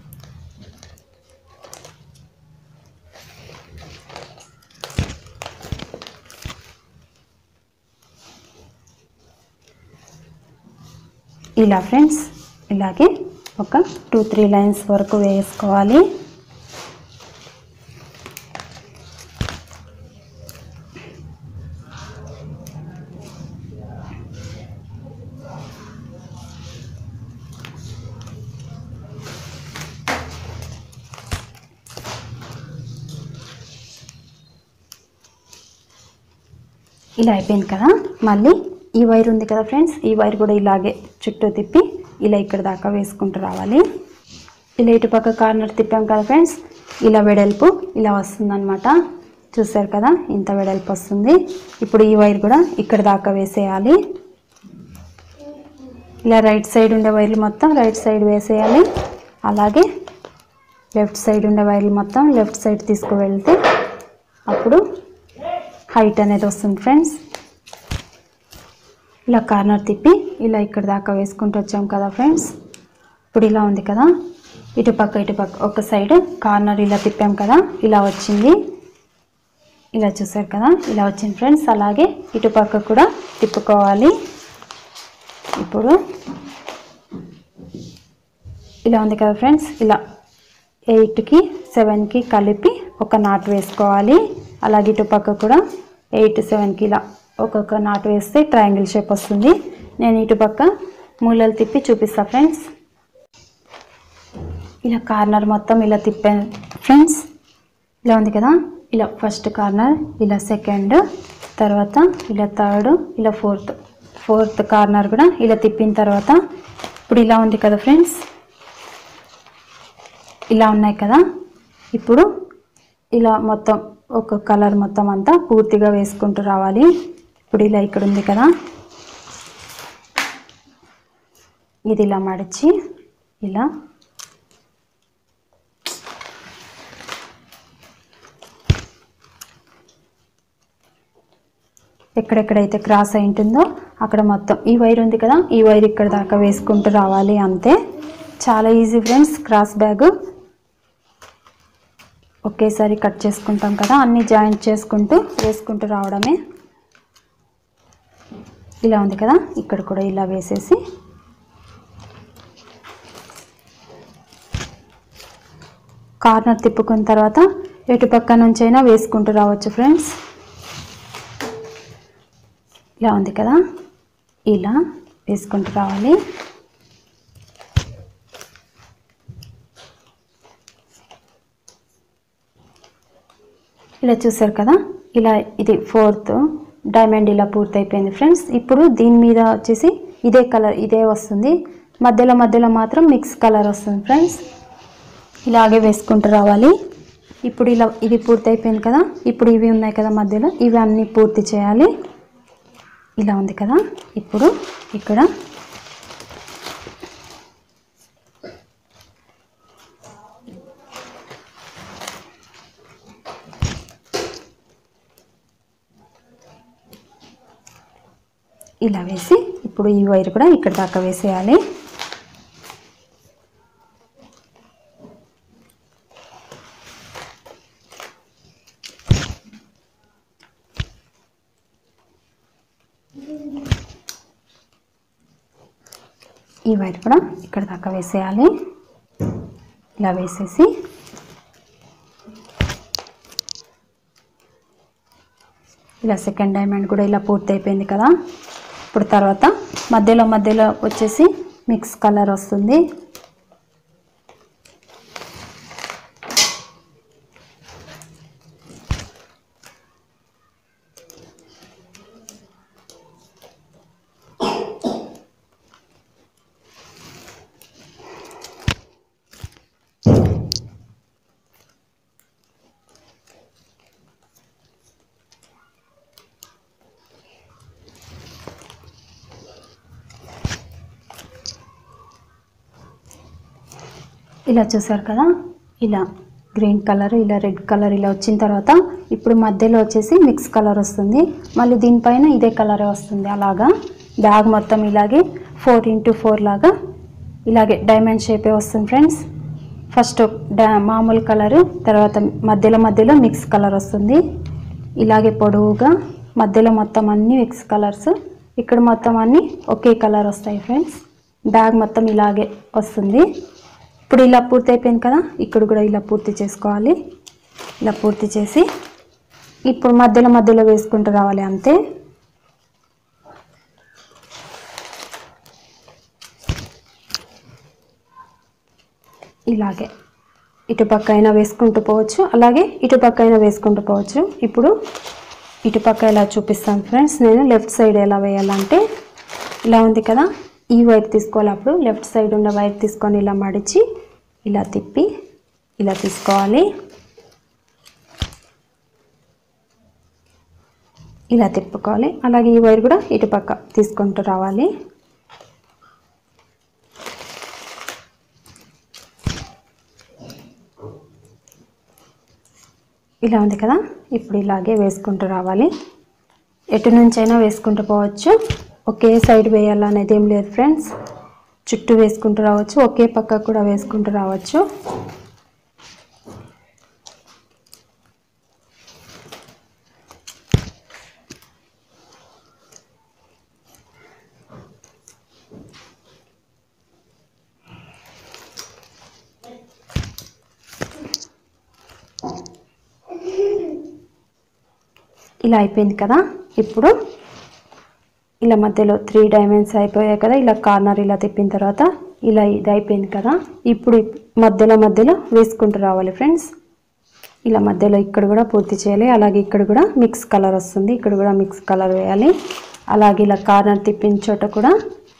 ఇలా ఫ్రెండ్స్, ఇలాగే ఒక 2 3 లైన్స్ వరకు వేసుకోవాలి. ఇలా అయిపోయింది కదా, మళ్ళీ ఈ వైర్ ఉంది కదా ఫ్రెండ్స్, ఈ వైర్ కూడా ఇలాగే చుట్టూ తిప్పి ఇలా ఇక్కడ దాకా వేసుకుంటూ రావాలి. ఇలా ఇటుపక్క కార్నర్ తిప్పాం కదా ఫ్రెండ్స్, ఇలా వెడల్పు ఇలా వస్తుందన్నమాట. చూసారు కదా, ఇంత వెడల్పు వస్తుంది. ఇప్పుడు ఈ వైర్ కూడా ఇక్కడ దాకా వేసేయాలి. ఇలా రైట్ సైడ్ ఉండే వైర్లు మొత్తం రైట్ సైడ్ వేసేయాలి. అలాగే లెఫ్ట్ సైడ్ ఉండే వైర్లు మొత్తం లెఫ్ట్ సైడ్ తీసుకువెళ్తే అప్పుడు హైట్ అనేది వస్తుంది ఫ్రెండ్స్. ఇలా కార్నర్ తిప్పి ఇలా ఇక్కడ దాకా వేసుకుంటూ వచ్చాం కదా ఫ్రెండ్స్. ఇప్పుడు ఇలా ఉంది కదా, ఇటుపక్క ఒక సైడ్ కార్నర్ ఇలా తిప్పాం కదా, ఇలా వచ్చింది. ఇలా చూసారు కదా, ఇలా వచ్చింది ఫ్రెండ్స్. అలాగే ఇటు పక్క కూడా తిప్పుకోవాలి. ఇప్పుడు ఇలా ఉంది కదా ఫ్రెండ్స్, ఇలా 8కి 7కి కలిపి ఒక నాట్ వేసుకోవాలి. అలాగే ఇటు పక్క కూడా 8 7కి ఇలా ఒక్కొక్క నాట్ వేస్తే ట్రయాంగిల్ షేప్ వస్తుంది. నేను ఇటు పక్క మూలలు తిప్పి చూపిస్తా ఫ్రెండ్స్. ఇలా కార్నర్ మొత్తం ఇలా తిప్పాను ఫ్రెండ్స్. ఇలా ఉంది కదా, ఇలా ఫస్ట్ కార్నర్, ఇలా సెకండ్, తర్వాత ఇలా థర్డ్, ఇలా ఫోర్త్ కార్నర్ కూడా ఇలా తిప్పిన తర్వాత ఇప్పుడు ఇలా ఉంది కదా ఫ్రెండ్స్, ఇలా ఉన్నాయి కదా. ఇప్పుడు ఇలా మొత్తం ఒక కలర్ మొత్తం అంతా పూర్తిగా వేసుకుంటూ రావాలి. ఇప్పుడు ఇలా ఇక్కడ ఉంది కదా, ఇది ఇలా మడిచి ఇలా ఎక్కడెక్కడైతే క్రాస్ అయి ఉంటుందో అక్కడ మొత్తం ఈ వైర్ ఉంది కదా, ఈ వైర్ ఇక్కడ దాకా వేసుకుంటూ రావాలి. అంతే, చాలా ఈజీ ఫ్రెండ్స్. క్రాస్ బ్యాగ్ ఒకేసారి కట్ చేసుకుంటాం కదా, అన్నీ జాయింట్ చేసుకుంటూ వేసుకుంటూ రావడమే. ఇలా ఉంది కదా, ఇక్కడ కూడా ఇలా వేసేసి కార్నర్ తిప్పుకున్న తర్వాత ఎటు పక్క నుంచైనా వేసుకుంటూ రావచ్చు ఫ్రెండ్స్. ఇలా ఉంది కదా, ఇలా వేసుకుంటూ రావాలి. ఇలా చూసారు కదా, ఇలా ఇది 4th డైమండ్ ఇలా పూర్తయిపోయింది ఫ్రెండ్స్. ఇప్పుడు దీని మీద వచ్చేసి ఇదే కలర్ ఇదే వస్తుంది, మధ్యలో మాత్రం మిక్స్ కలర్ వస్తుంది ఫ్రెండ్స్. ఇలాగే వేసుకుంటూ రావాలి. ఇప్పుడు ఇలా ఇది పూర్తయిపోయింది కదా, ఇప్పుడు ఇవి ఉన్నాయి కదా మధ్యలో, ఇవి అన్నీ పూర్తి చేయాలి. ఇలా ఉంది కదా, ఇప్పుడు ఇక్కడ ఇలా వేసి ఇప్పుడు ఈ వైర్ కూడా ఇక్కడ దాకా వేసేయాలి. ఈ వైర్ కూడా ఇక్కడ దాకా వేసేయాలి. ఇలా వేసేసి ఇలా సెకండ్ డైమండ్ కూడా ఇలా పూర్తి అయిపోయింది కదా. ఇప్పుడు తర్వాత మధ్యలో వచ్చేసి మిక్స్ కలర్ వస్తుంది. ఇలా చూసారు కదా, ఇలా గ్రీన్ కలర్, ఇలా రెడ్ కలర్ ఇలా వచ్చిన తర్వాత ఇప్పుడు మధ్యలో వచ్చేసి మిక్స్ కలర్ వస్తుంది. మళ్ళీ దీనిపైన ఇదే కలర్ వస్తుంది. అలాగా బ్యాగ్ మొత్తం ఇలాగే 4x4 లాగా ఇలాగే డైమండ్ షేపే వస్తుంది ఫ్రెండ్స్. ఫస్ట్ మామూలు కలరు, తర్వాత మధ్యలో మిక్స్ కలర్ వస్తుంది. ఇలాగే పొడవుగా మధ్యలో మొత్తం అన్ని మిక్స్ కలర్స్, ఇక్కడ మొత్తం అన్నీ ఒకే కలర్ వస్తాయి ఫ్రెండ్స్. బ్యాగ్ మొత్తం ఇలాగే వస్తుంది. ఇప్పుడు ఇలా పూర్తి అయిపోయింది కదా, ఇక్కడ కూడా ఇలా పూర్తి చేసుకోవాలి. ఇలా పూర్తి చేసి ఇప్పుడు మధ్యలో వేసుకుంటూ రావాలి. అంతే, ఇలాగే ఇటుపక్క అయినా వేసుకుంటూ పోవచ్చు, అలాగే ఇటుపక్క అయినా వేసుకుంటూ పోవచ్చు. ఇప్పుడు ఇటుపక్క ఇలా చూపిస్తాను ఫ్రెండ్స్. నేను లెఫ్ట్ సైడ్ ఎలా వేయాలంటే, ఇలా ఉంది కదా, ఈ వైర్ తీసుకోవాలి. అప్పుడు లెఫ్ట్ సైడ్ ఉన్న వైర్ తీసుకొని ఇలా మడిచి ఇలా తిప్పి ఇలా తీసుకోవాలి. ఇలా తిప్పుకోవాలి. అలాగే ఈ వైర్ కూడా ఇటుపక్క తీసుకుంటూ రావాలి. ఇలా ఉంది కదా, ఇప్పుడు ఇలాగే వేసుకుంటూ రావాలి. ఎటు నుంచైనా వేసుకుంటూ పోవచ్చు, ఒకే సైడ్ వేయాలనేది ఏం లేదు ఫ్రెండ్స్. చుట్టూ వేసుకుంటూ రావచ్చు, ఒకే పక్క కూడా వేసుకుంటూ రావచ్చు. ఇలా అయిపోయింది కదా. ఇప్పుడు ఇలా మధ్యలో 3 డైమండ్స్ అయిపోయాయి కదా. ఇలా కార్నర్ ఇలా తిప్పిన తర్వాత ఇలా ఇది అయిపోయింది కదా. ఇప్పుడు మధ్యలో వేసుకుంటూ రావాలి ఫ్రెండ్స్. ఇలా మధ్యలో ఇక్కడ కూడా పూర్తి చేయాలి. అలాగే ఇక్కడ కూడా మిక్స్ కలర్ వస్తుంది, ఇక్కడ కూడా మిక్స్ కలర్ వేయాలి. అలాగే ఇలా కార్నర్ తిప్పిన చోట కూడా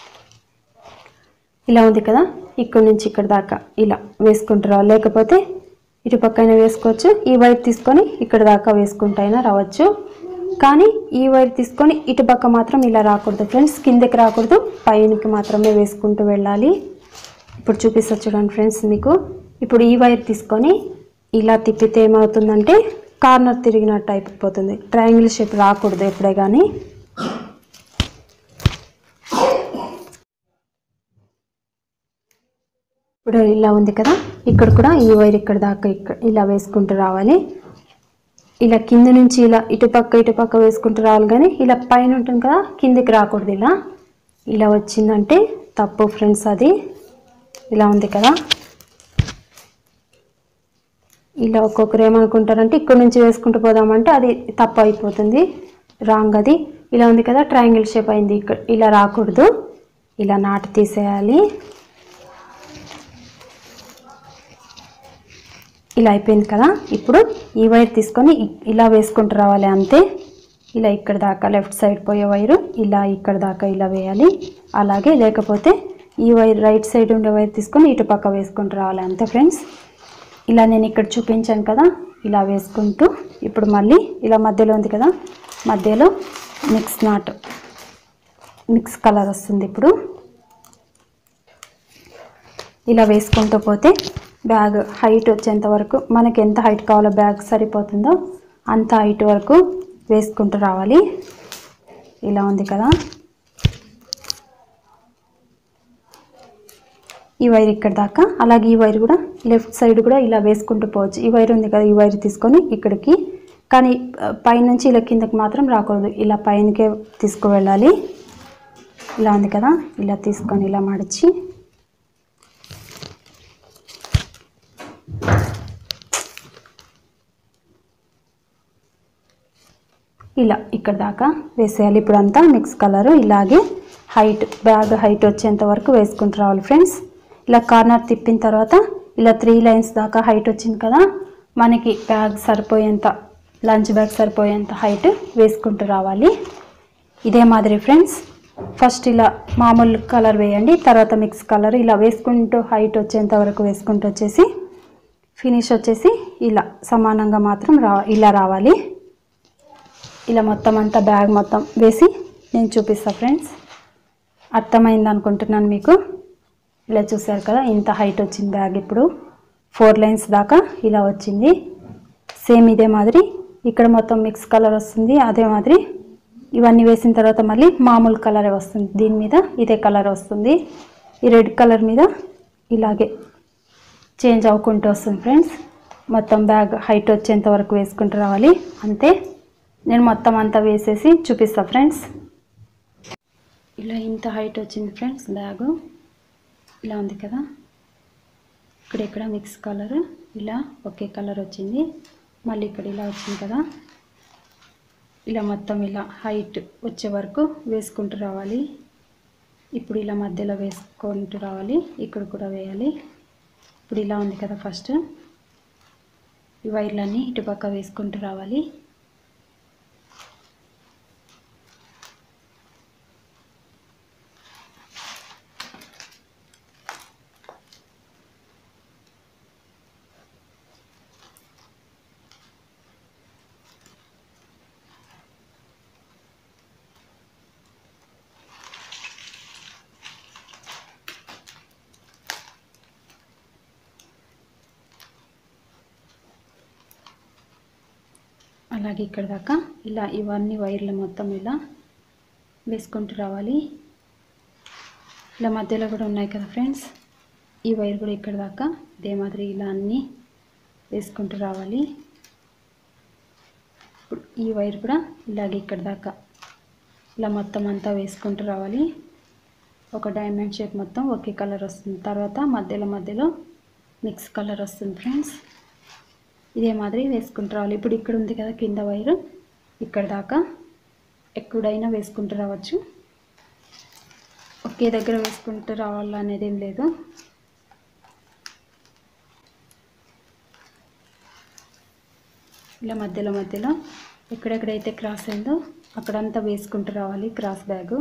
ఇలా ఉంది కదా, ఇక్కడ నుంచి ఇక్కడ దాకా ఇలా వేసుకుంటూ రావాలి. లేకపోతే ఇటు పక్కన వేసుకోవచ్చు. ఈ వైర్ తీసుకొని ఇక్కడ దాకా వేసుకుంటైనా రావచ్చు. కానీ ఈ వైర్ తీసుకొని ఇటు పక్క మాత్రం ఇలా రాకూడదు ఫ్రెండ్స్, కిందకి రాకూడదు, పైనకి మాత్రమే వేసుకుంటూ వెళ్ళాలి. ఇప్పుడు చూపిస్తా చూడండి ఫ్రెండ్స్ మీకు. ఇప్పుడు ఈ వైర్ తీసుకొని ఇలా తిప్పితే ఏమవుతుందంటే కార్నర్ తిరిగినట్టు అయిపోతుంది. ట్రయాంగిల్ షేప్ రాకూడదు ఎప్పుడే కానీ. ఇప్పుడు ఇలా ఉంది కదా, ఇక్కడ కూడా ఈ వైర్ ఇక్కడ దాకా ఇక్కడ ఇలా వేసుకుంటూ రావాలి. ఇలా కింద నుంచి ఇలా ఇటుపక్క వేసుకుంటూ రావాలి. కానీ ఇలా పైన ఉంటుంది కదా, కిందికి రాకూడదు. ఇలా వచ్చిందంటే తప్పు ఫ్రెండ్స్. అది ఇలా ఉంది కదా. ఇలా ఒక్కొక్కరు ఏమనుకుంటారంటే ఇక్కడ నుంచి వేసుకుంటూ పోదామంటే అది తప్పు అయిపోతుంది, రాంగ్. అది ఇలా ఉంది కదా, ట్రయాంగిల్ షేప్ అయింది. ఇక్కడ ఇలా రాకూడదు, ఇలా నాటు తీసేయాలి. ఇలా అయిపోయింది కదా. ఇప్పుడు ఈ వైర్ తీసుకొని ఇలా వేసుకుంటూ రావాలి అంతే. ఇలా ఇక్కడ దాకా లెఫ్ట్ సైడ్ పోయే వైరు ఇలా ఇక్కడ దాకా ఇలా వేయాలి. అలాగే లేకపోతే ఈ వైర్ రైట్ సైడ్ ఉండే వైర్ తీసుకొని ఇటు పక్క వేసుకుంటూ రావాలి అంతే ఫ్రెండ్స్. ఇలా నేను ఇక్కడ చూపించాను కదా, ఇలా వేసుకుంటూ ఇప్పుడు మళ్ళీ ఇలా మధ్యలో ఉంది కదా, మధ్యలో మిక్స్ కలర్ వస్తుంది. ఇప్పుడు ఇలా వేసుకుంటూ పోతే బ్యాగ్ హైట్ వచ్చేంత వరకు, మనకి ఎంత హైట్ కావాలో బ్యాగ్ సరిపోతుందో అంత హైట్ వరకు వేసుకుంటూ రావాలి. ఇలా ఉంది కదా. ఈ వైర్ ఇక్కడ దాకా, అలాగే ఈ వైర్ కూడా లెఫ్ట్ సైడ్ కూడా ఇలా వేసుకుంటూ పోవచ్చు. ఈ వైర్ ఉంది కదా, ఈ వైర్ తీసుకొని ఇక్కడికి, కానీ పైనుంచి ఇలా కిందకి మాత్రం రాకూడదు, ఇలా పైనకే తీసుకువెళ్ళాలి. ఇలా ఉంది కదా, ఇలా తీసుకొని ఇలా మడిచి ఇలా ఇక్కడ దాకా వేసేయాలి. ఇప్పుడు అంతా మిక్స్ కలర్ ఇలాగే బ్యాగ్ హైట్ వచ్చేంత వరకు వేసుకుంటూ రావాలి ఫ్రెండ్స్. ఇలా కార్నర్ తిప్పిన తర్వాత ఇలా 3 లైన్స్ దాకా హైట్ వచ్చింది కదా, మనకి బ్యాగ్ సరిపోయేంత, లంచ్ బ్యాగ్ సరిపోయేంత హైట్ వేసుకుంటూ రావాలి. ఇదే మాదిరి ఫ్రెండ్స్, ఫస్ట్ ఇలా మామూలు కలర్ వేయండి, తర్వాత మిక్స్ కలర్ ఇలా వేసుకుంటూ హైట్ వచ్చేంత వరకు వేసుకుంటూ వచ్చేసి ఫినిష్ వచ్చేసి ఇలా సమానంగా మాత్రం ఇలా రావాలి. ఇలా మొత్తం అంతా బ్యాగ్ మొత్తం వేసి నేను చూపిస్తాను ఫ్రెండ్స్. అర్థమైంది అనుకుంటున్నాను మీకు. ఇలా చూసారు కదా, ఇంత హైట్ వచ్చింది బ్యాగ్. ఇప్పుడు 4 లైన్స్ దాకా ఇలా వచ్చింది. సేమ్ ఇదే మాదిరి ఇక్కడ మొత్తం మిక్స్ కలర్ వస్తుంది. అదే మాదిరి ఇవన్నీ వేసిన తర్వాత మళ్ళీ మామూలు కలరే వస్తుంది, దీని మీద ఇదే కలర్ వస్తుంది. ఈ రెడ్ కలర్ మీద ఇలాగే చేంజ్ అవ్వకుంటూ వస్తుంది ఫ్రెండ్స్. మొత్తం బ్యాగ్ హైట్ వచ్చేంత వరకు వేసుకుంటూ రావాలి అంతే. నేను మొత్తం అంతా వేసేసి చూపిస్తాను ఫ్రెండ్స్. ఇలా ఇంత హైట్ వచ్చింది ఫ్రెండ్స్ బ్యాగు. ఇలా ఉంది కదా, ఇక్కడ మిక్స్ కలర్ ఇలా ఒకే కలర్ వచ్చింది. మళ్ళీ ఇక్కడ ఇలా వచ్చింది కదా, ఇలా మొత్తం ఇలా హైట్ వచ్చే వరకు వేసుకుంటూ రావాలి. ఇప్పుడు ఇలా మధ్యలో వేసుకుంటూ రావాలి, ఇక్కడ కూడా వేయాలి. ఇప్పుడు ఇలా ఉంది కదా, ఫస్ట్ ఈ వైర్లన్నీ ఇటుపక్క వేసుకుంటూ రావాలి. అలాగే ఇక్కడ దాకా ఇలా ఇవన్నీ వైర్లు మొత్తం ఇలా వేసుకుంటూ రావాలి. ఇలా మధ్యలో కూడా ఉన్నాయి కదా ఫ్రెండ్స్, ఈ వైర్ కూడా ఇక్కడ దాకా ఇదే మాదిరి ఇలా అన్నీ వేసుకుంటూ రావాలి. ఇప్పుడు ఈ వైర్ కూడా ఇలాగే ఇక్కడ దాకా ఇలా మొత్తం అంతా వేసుకుంటూ రావాలి. ఒక డైమండ్ షేప్ మొత్తం ఒకే కలర్ వస్తుంది. తర్వాత మధ్యలో మిక్స్ కలర్ వస్తుంది ఫ్రెండ్స్. ఇదే మాదిరి వేసుకుంటూ రావాలి. ఇప్పుడు ఇక్కడ ఉంది కదా కింద వైరు, ఇక్కడ దాకా ఎక్కడైనా వేసుకుంటూ రావచ్చు. ఒకే దగ్గర వేసుకుంటూ రావాలనేది ఏం లేదు. ఇలా మధ్యలో ఎక్కడెక్కడైతే క్రాస్ అయిందో అక్కడంతా వేసుకుంటూ రావాలి క్రాస్ బ్యాగు.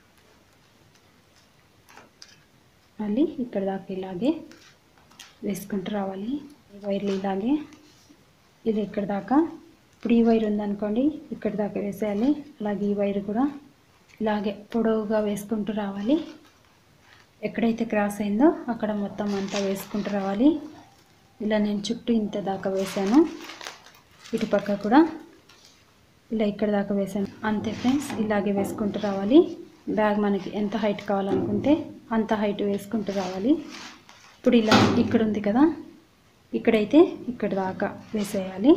మళ్ళీ ఇక్కడ దాకా ఇలాగే వేసుకుంటూ రావాలి. ఈ వైర్లు ఇలాగే ఇది ఇక్కడ దాకా. ఇప్పుడు ఈ వైర్ ఉందనుకోండి, ఇక్కడ దాకా వేసేయాలి. అలాగే ఈ వైర్ కూడా ఇలాగే పొడవుగా వేసుకుంటూ రావాలి. ఎక్కడైతే క్రాస్ అయిందో అక్కడ మొత్తం అంతా వేసుకుంటూ రావాలి. ఇలా నేను చుట్టూ ఇంత దాకా వేసాను. ఇటు పక్క కూడా ఇలా ఇక్కడ దాకా వేసాను. అంతే ఫ్రెండ్స్, ఇలాగే వేసుకుంటూ రావాలి. బ్యాగ్ మనకి ఎంత హైట్ కావాలనుకుంటే అంత హైట్ వేసుకుంటూ రావాలి. ఇప్పుడు ఇలా ఇక్కడ ఉంది కదా, ఇక్కడైతే ఇక్కడ దాకా వేసేయాలి.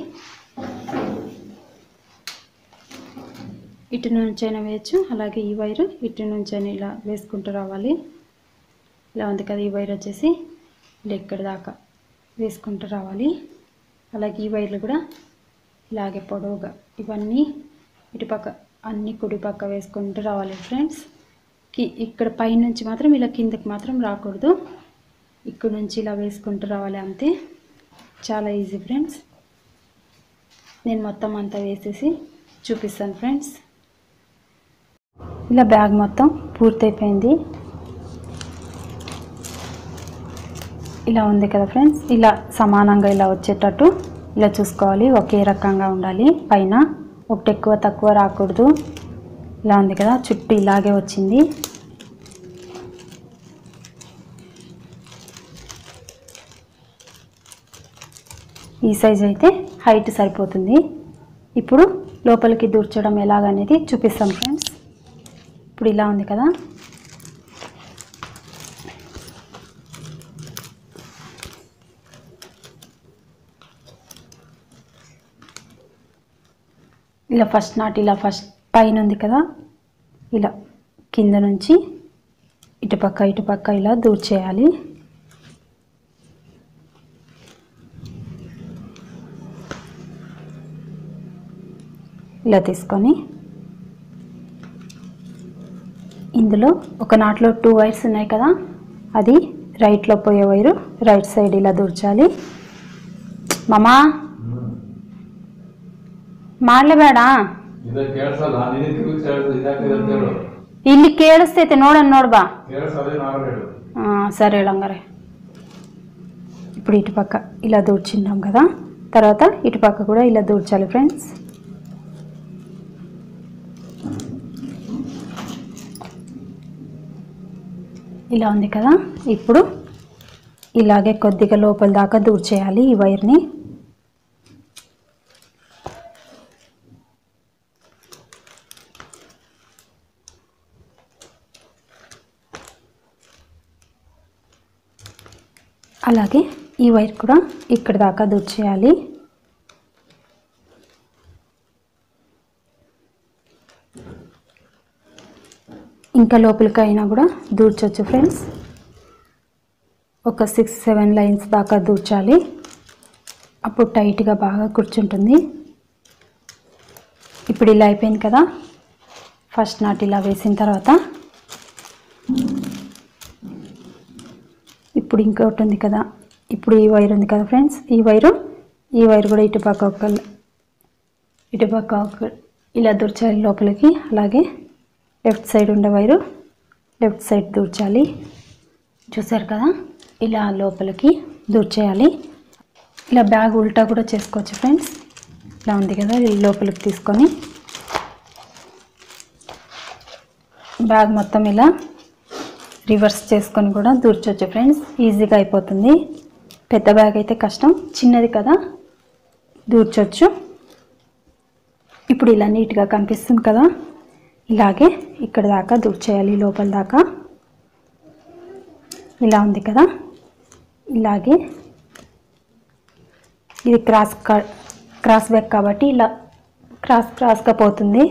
ఇటు నుంచైనా వేయచ్చు. అలాగే ఈ వైరు ఇటు నుంచైనా ఇలా వేసుకుంటూ రావాలి. ఇలా ఉంది కదా, ఈ వైర్ వచ్చేసి ఇలా ఇక్కడ దాకా వేసుకుంటూ రావాలి. అలాగే ఈ వైర్లు కూడా ఇలాగే పొడవుగా ఇవన్నీ ఇటుపక్క అన్ని కుడిపక్క వేసుకుంటూ రావాలి ఫ్రెండ్స్. ఇక్కడ పైనుంచి మాత్రం ఇలా కిందకి మాత్రం రాకూడదు. ఇక్కడ నుంచి ఇలా వేసుకుంటూ రావాలి. అంతే, చాలా ఈజీ ఫ్రెండ్స్. నేను మొత్తం అంతా వేసేసి చూపిస్తాను ఫ్రెండ్స్. ఇలా బ్యాగ్ మొత్తం పూర్తయిపోయింది. ఇలా ఉంది కదా ఫ్రెండ్స్. ఇలా సమానంగా ఇలా వచ్చేటట్టు ఇలా చూసుకోవాలి. ఒకే రకంగా ఉండాలి. పైన ఒకటి ఎక్కువ తక్కువ రాకూడదు. ఇలా ఉంది కదా, చుట్టూ ఇలాగే వచ్చింది. ఈ సైజ్ అయితే హైట్ సరిపోతుంది. ఇప్పుడు లోపలికి దూర్చడం ఎలాగనేది చూపిస్తాం ఫ్రెండ్స్. ఇప్పుడు ఇలా ఉంది కదా, ఇలా ఫస్ట్ నాట్ ఇలా ఫస్ట్ పైన ఉంది కదా, ఇలా కింద నుంచి ఇటుపక్క ఇలా దూర్చేయాలి. ఇలా తీసుకొని ఇందులో ఒక నాట్లో 2 వైర్స్ ఉన్నాయి కదా, అది రైట్లో పోయే వైరు రైట్ సైడ్ ఇలా దూర్చాలి. మామా ಮಾಡಲೇಬೇಡ, ಇಲ್ಲಿ ಕೇಳಿಸ್ತೈತೆ ನೋಡೋಣ ನೋಡ್ಬಾ. సరే హంగారే. ఇప్పుడు ఇటుపక్క ఇలా దూర్చున్నాం కదా, తర్వాత ఇటుపక్క కూడా ఇలా దూర్చాలి ఫ్రెండ్స్. ఇలా ఉంది కదా, ఇప్పుడు ఇలాగే కొద్దిగా లోపల దాకా దూర్చేయాలి ఈ వైర్ని. అలాగే ఈ వైర్ కూడా ఇక్కడ దాకా దూర్చేయాలి. ఇంకా లోపలికి అయినా కూడా దూర్చొచ్చు ఫ్రెండ్స్. ఒక 6-7 లైన్స్ దాకా దూర్చాలి. అప్పుడు టైట్గా బాగా కూర్చుంటుంది. ఇప్పుడు ఇలా అయిపోయింది కదా, ఫస్ట్ నాట్ ఇలా వేసిన తర్వాత ఇప్పుడు ఇంకొకటి ఉంది కదా, ఇప్పుడు ఈ వైర్ ఉంది కదా ఫ్రెండ్స్, ఈ వైర్ కూడా ఇటుపక్క ఇలా దూర్చాలి లోపలికి. అలాగే లెఫ్ట్ సైడ్ ఉండే వైరు లెఫ్ట్ సైడ్ దూర్చాలి. చూసారు కదా, ఇలా లోపలికి దూర్చేయాలి. ఇలా బ్యాగ్ ఉల్టా కూడా చేసుకోవచ్చు ఫ్రెండ్స్. ఇలా ఉంది కదా, లోపలికి తీసుకొని బ్యాగ్ మొత్తం ఇలా రివర్స్ చేసుకొని కూడా దూర్చొచ్చు ఫ్రెండ్స్. ఈజీగా అయిపోతుంది. పెద్ద బ్యాగ్ అయితే కష్టం, చిన్నది కదా దూర్చొచ్చు. ఇప్పుడు ఇలా నీట్గా కనిపిస్తుంది కదా, ఇలాగే ఇక్కడ దాకా దూర్చేయాలి లోపల దాకా. ఇలా ఉంది కదా, ఇలాగే ఇది క్రాస్ బ్యాగ్ కాబట్టి ఇలా క్రాస్గా పోతుంది.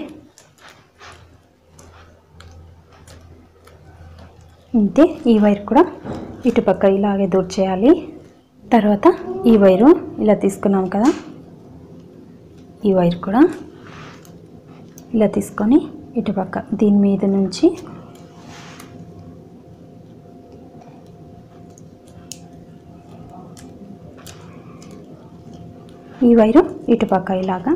అంతే, ఈ వైర్ కూడా ఇటుపక్క ఇలాగే దూర్చేయాలి. తర్వాత ఈ వైరు ఇలా తీసుకున్నాం కదా, ఈ వైర్ కూడా ఇలా తీసుకొని ఇటుపక్క దీని మీద నుంచి ఈ వైరు ఇటుపక్క ఇలాగా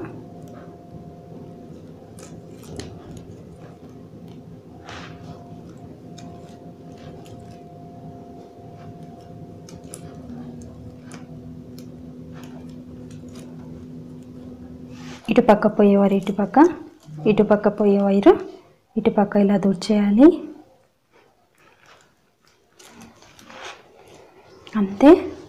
ఇటుపక్క పోయే వైరు ఇటుపక్క పోయే వైరు ఇటుపక్క ఇలా దూర్చేయాలి. అంతే.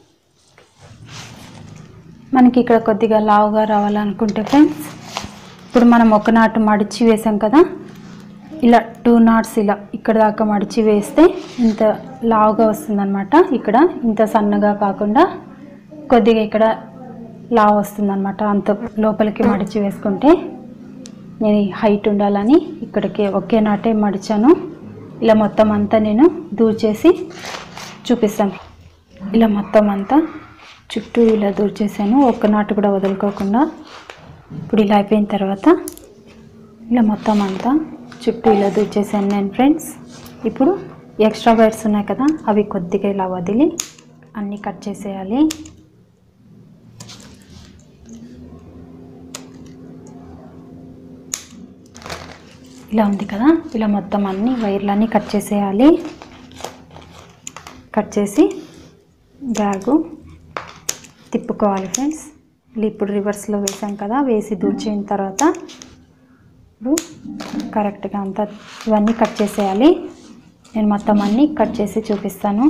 మనకి ఇక్కడ కొద్దిగా లావుగా రావాలనుకుంటే ఫ్రెండ్స్, ఇప్పుడు మనం ఒక నాటు మడిచి వేసాం కదా, ఇలా 2 నాట్స్ ఇలా ఇక్కడ దాకా మడిచి వేస్తే ఇంత లావుగా వస్తుందన్నమాట. ఇక్కడ ఇంత సన్నగా కాకుండా కొద్దిగా ఇక్కడ లావు వస్తుందన్నమాట. అంత లోపలికి మడిచి వేసుకుంటే నేను హైట్ ఉండాలని ఇక్కడికి ఒకే నాటే మడిచాను. ఇలా మొత్తం అంతా నేను దూర్చేసి చూపిస్తాను. ఇలా మొత్తం అంతా చుట్టూ ఇలా దూర్చేసాను, ఒక్క నాటు కూడా వదులుకోకుండా. ఇప్పుడు ఇలా అయిపోయిన తర్వాత ఇలా మొత్తం అంతా చుట్టూ ఇలా దూర్చేసాను నేను ఫ్రెండ్స్. ఇప్పుడు ఎక్స్ట్రా వైర్స్ ఉన్నాయి కదా, అవి కొద్దిగా ఇలా వదిలి అన్నీ కట్ చేసేయాలి. ఇలా ఉంది కదా, ఇలా మొత్తం అన్ని వైర్లన్నీ కట్ చేసేయాలి. కట్ చేసి బ్యాగు తిప్పుకోవాలి ఫ్రెండ్స్. ఇప్పుడు రివర్స్లో వేసాం కదా, వేసి దూర్చిన తర్వాత ఇప్పుడు కరెక్ట్గా అంతా ఇవన్నీ కట్ చేసేయాలి. నేను మొత్తం అన్నీ కట్ చేసి చూపిస్తాను.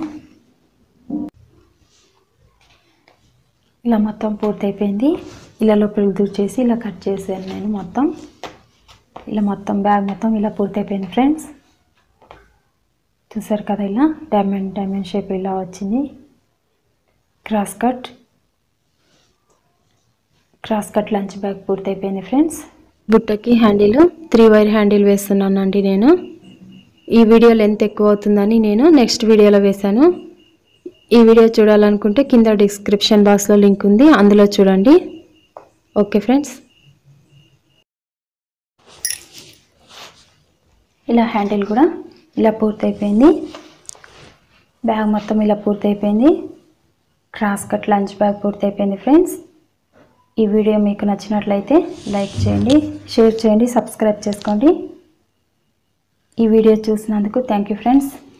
ఇలా మొత్తం పూర్తయిపోయింది. ఇలా లోపలికి దూర్చేసి ఇలా కట్ చేసాను నేను మొత్తం. ఇలా మొత్తం బ్యాగ్ మొత్తం ఇలా పూర్తయిపోయింది ఫ్రెండ్స్. చూసారు కదా, ఇలా డైమండ్ షేప్ ఇలా వచ్చింది. క్రాస్ కట్ లంచ్ బ్యాగ్ పూర్తయిపోయింది ఫ్రెండ్స్. బుట్టకి హ్యాండిల్ 3 వైర్ హ్యాండిల్ వేస్తున్నానండి నేను. ఈ వీడియో లెంత్ ఎక్కువ అవుతుందని నేను నెక్స్ట్ వీడియోలో వేశాను. ఈ వీడియో చూడాలనుకుంటే కింద డిస్క్రిప్షన్ బాక్స్లో లింక్ ఉంది, అందులో చూడండి. ఓకే ఫ్రెండ్స్, ఇలా హ్యాండిల్ కూడా ఇలా పూర్తయిపోయింది. బ్యాగ్ మొత్తం ఇలా పూర్తయిపోయింది. క్రాస్ కట్ లంచ్ బ్యాగ్ పూర్తయిపోయింది ఫ్రెండ్స్. ఈ వీడియో మీకు నచ్చినట్లయితే లైక్ చేయండి, షేర్ చేయండి, సబ్స్క్రైబ్ చేసుకోండి. ఈ వీడియో చూసినందుకు థ్యాంక్ యూ ఫ్రెండ్స్.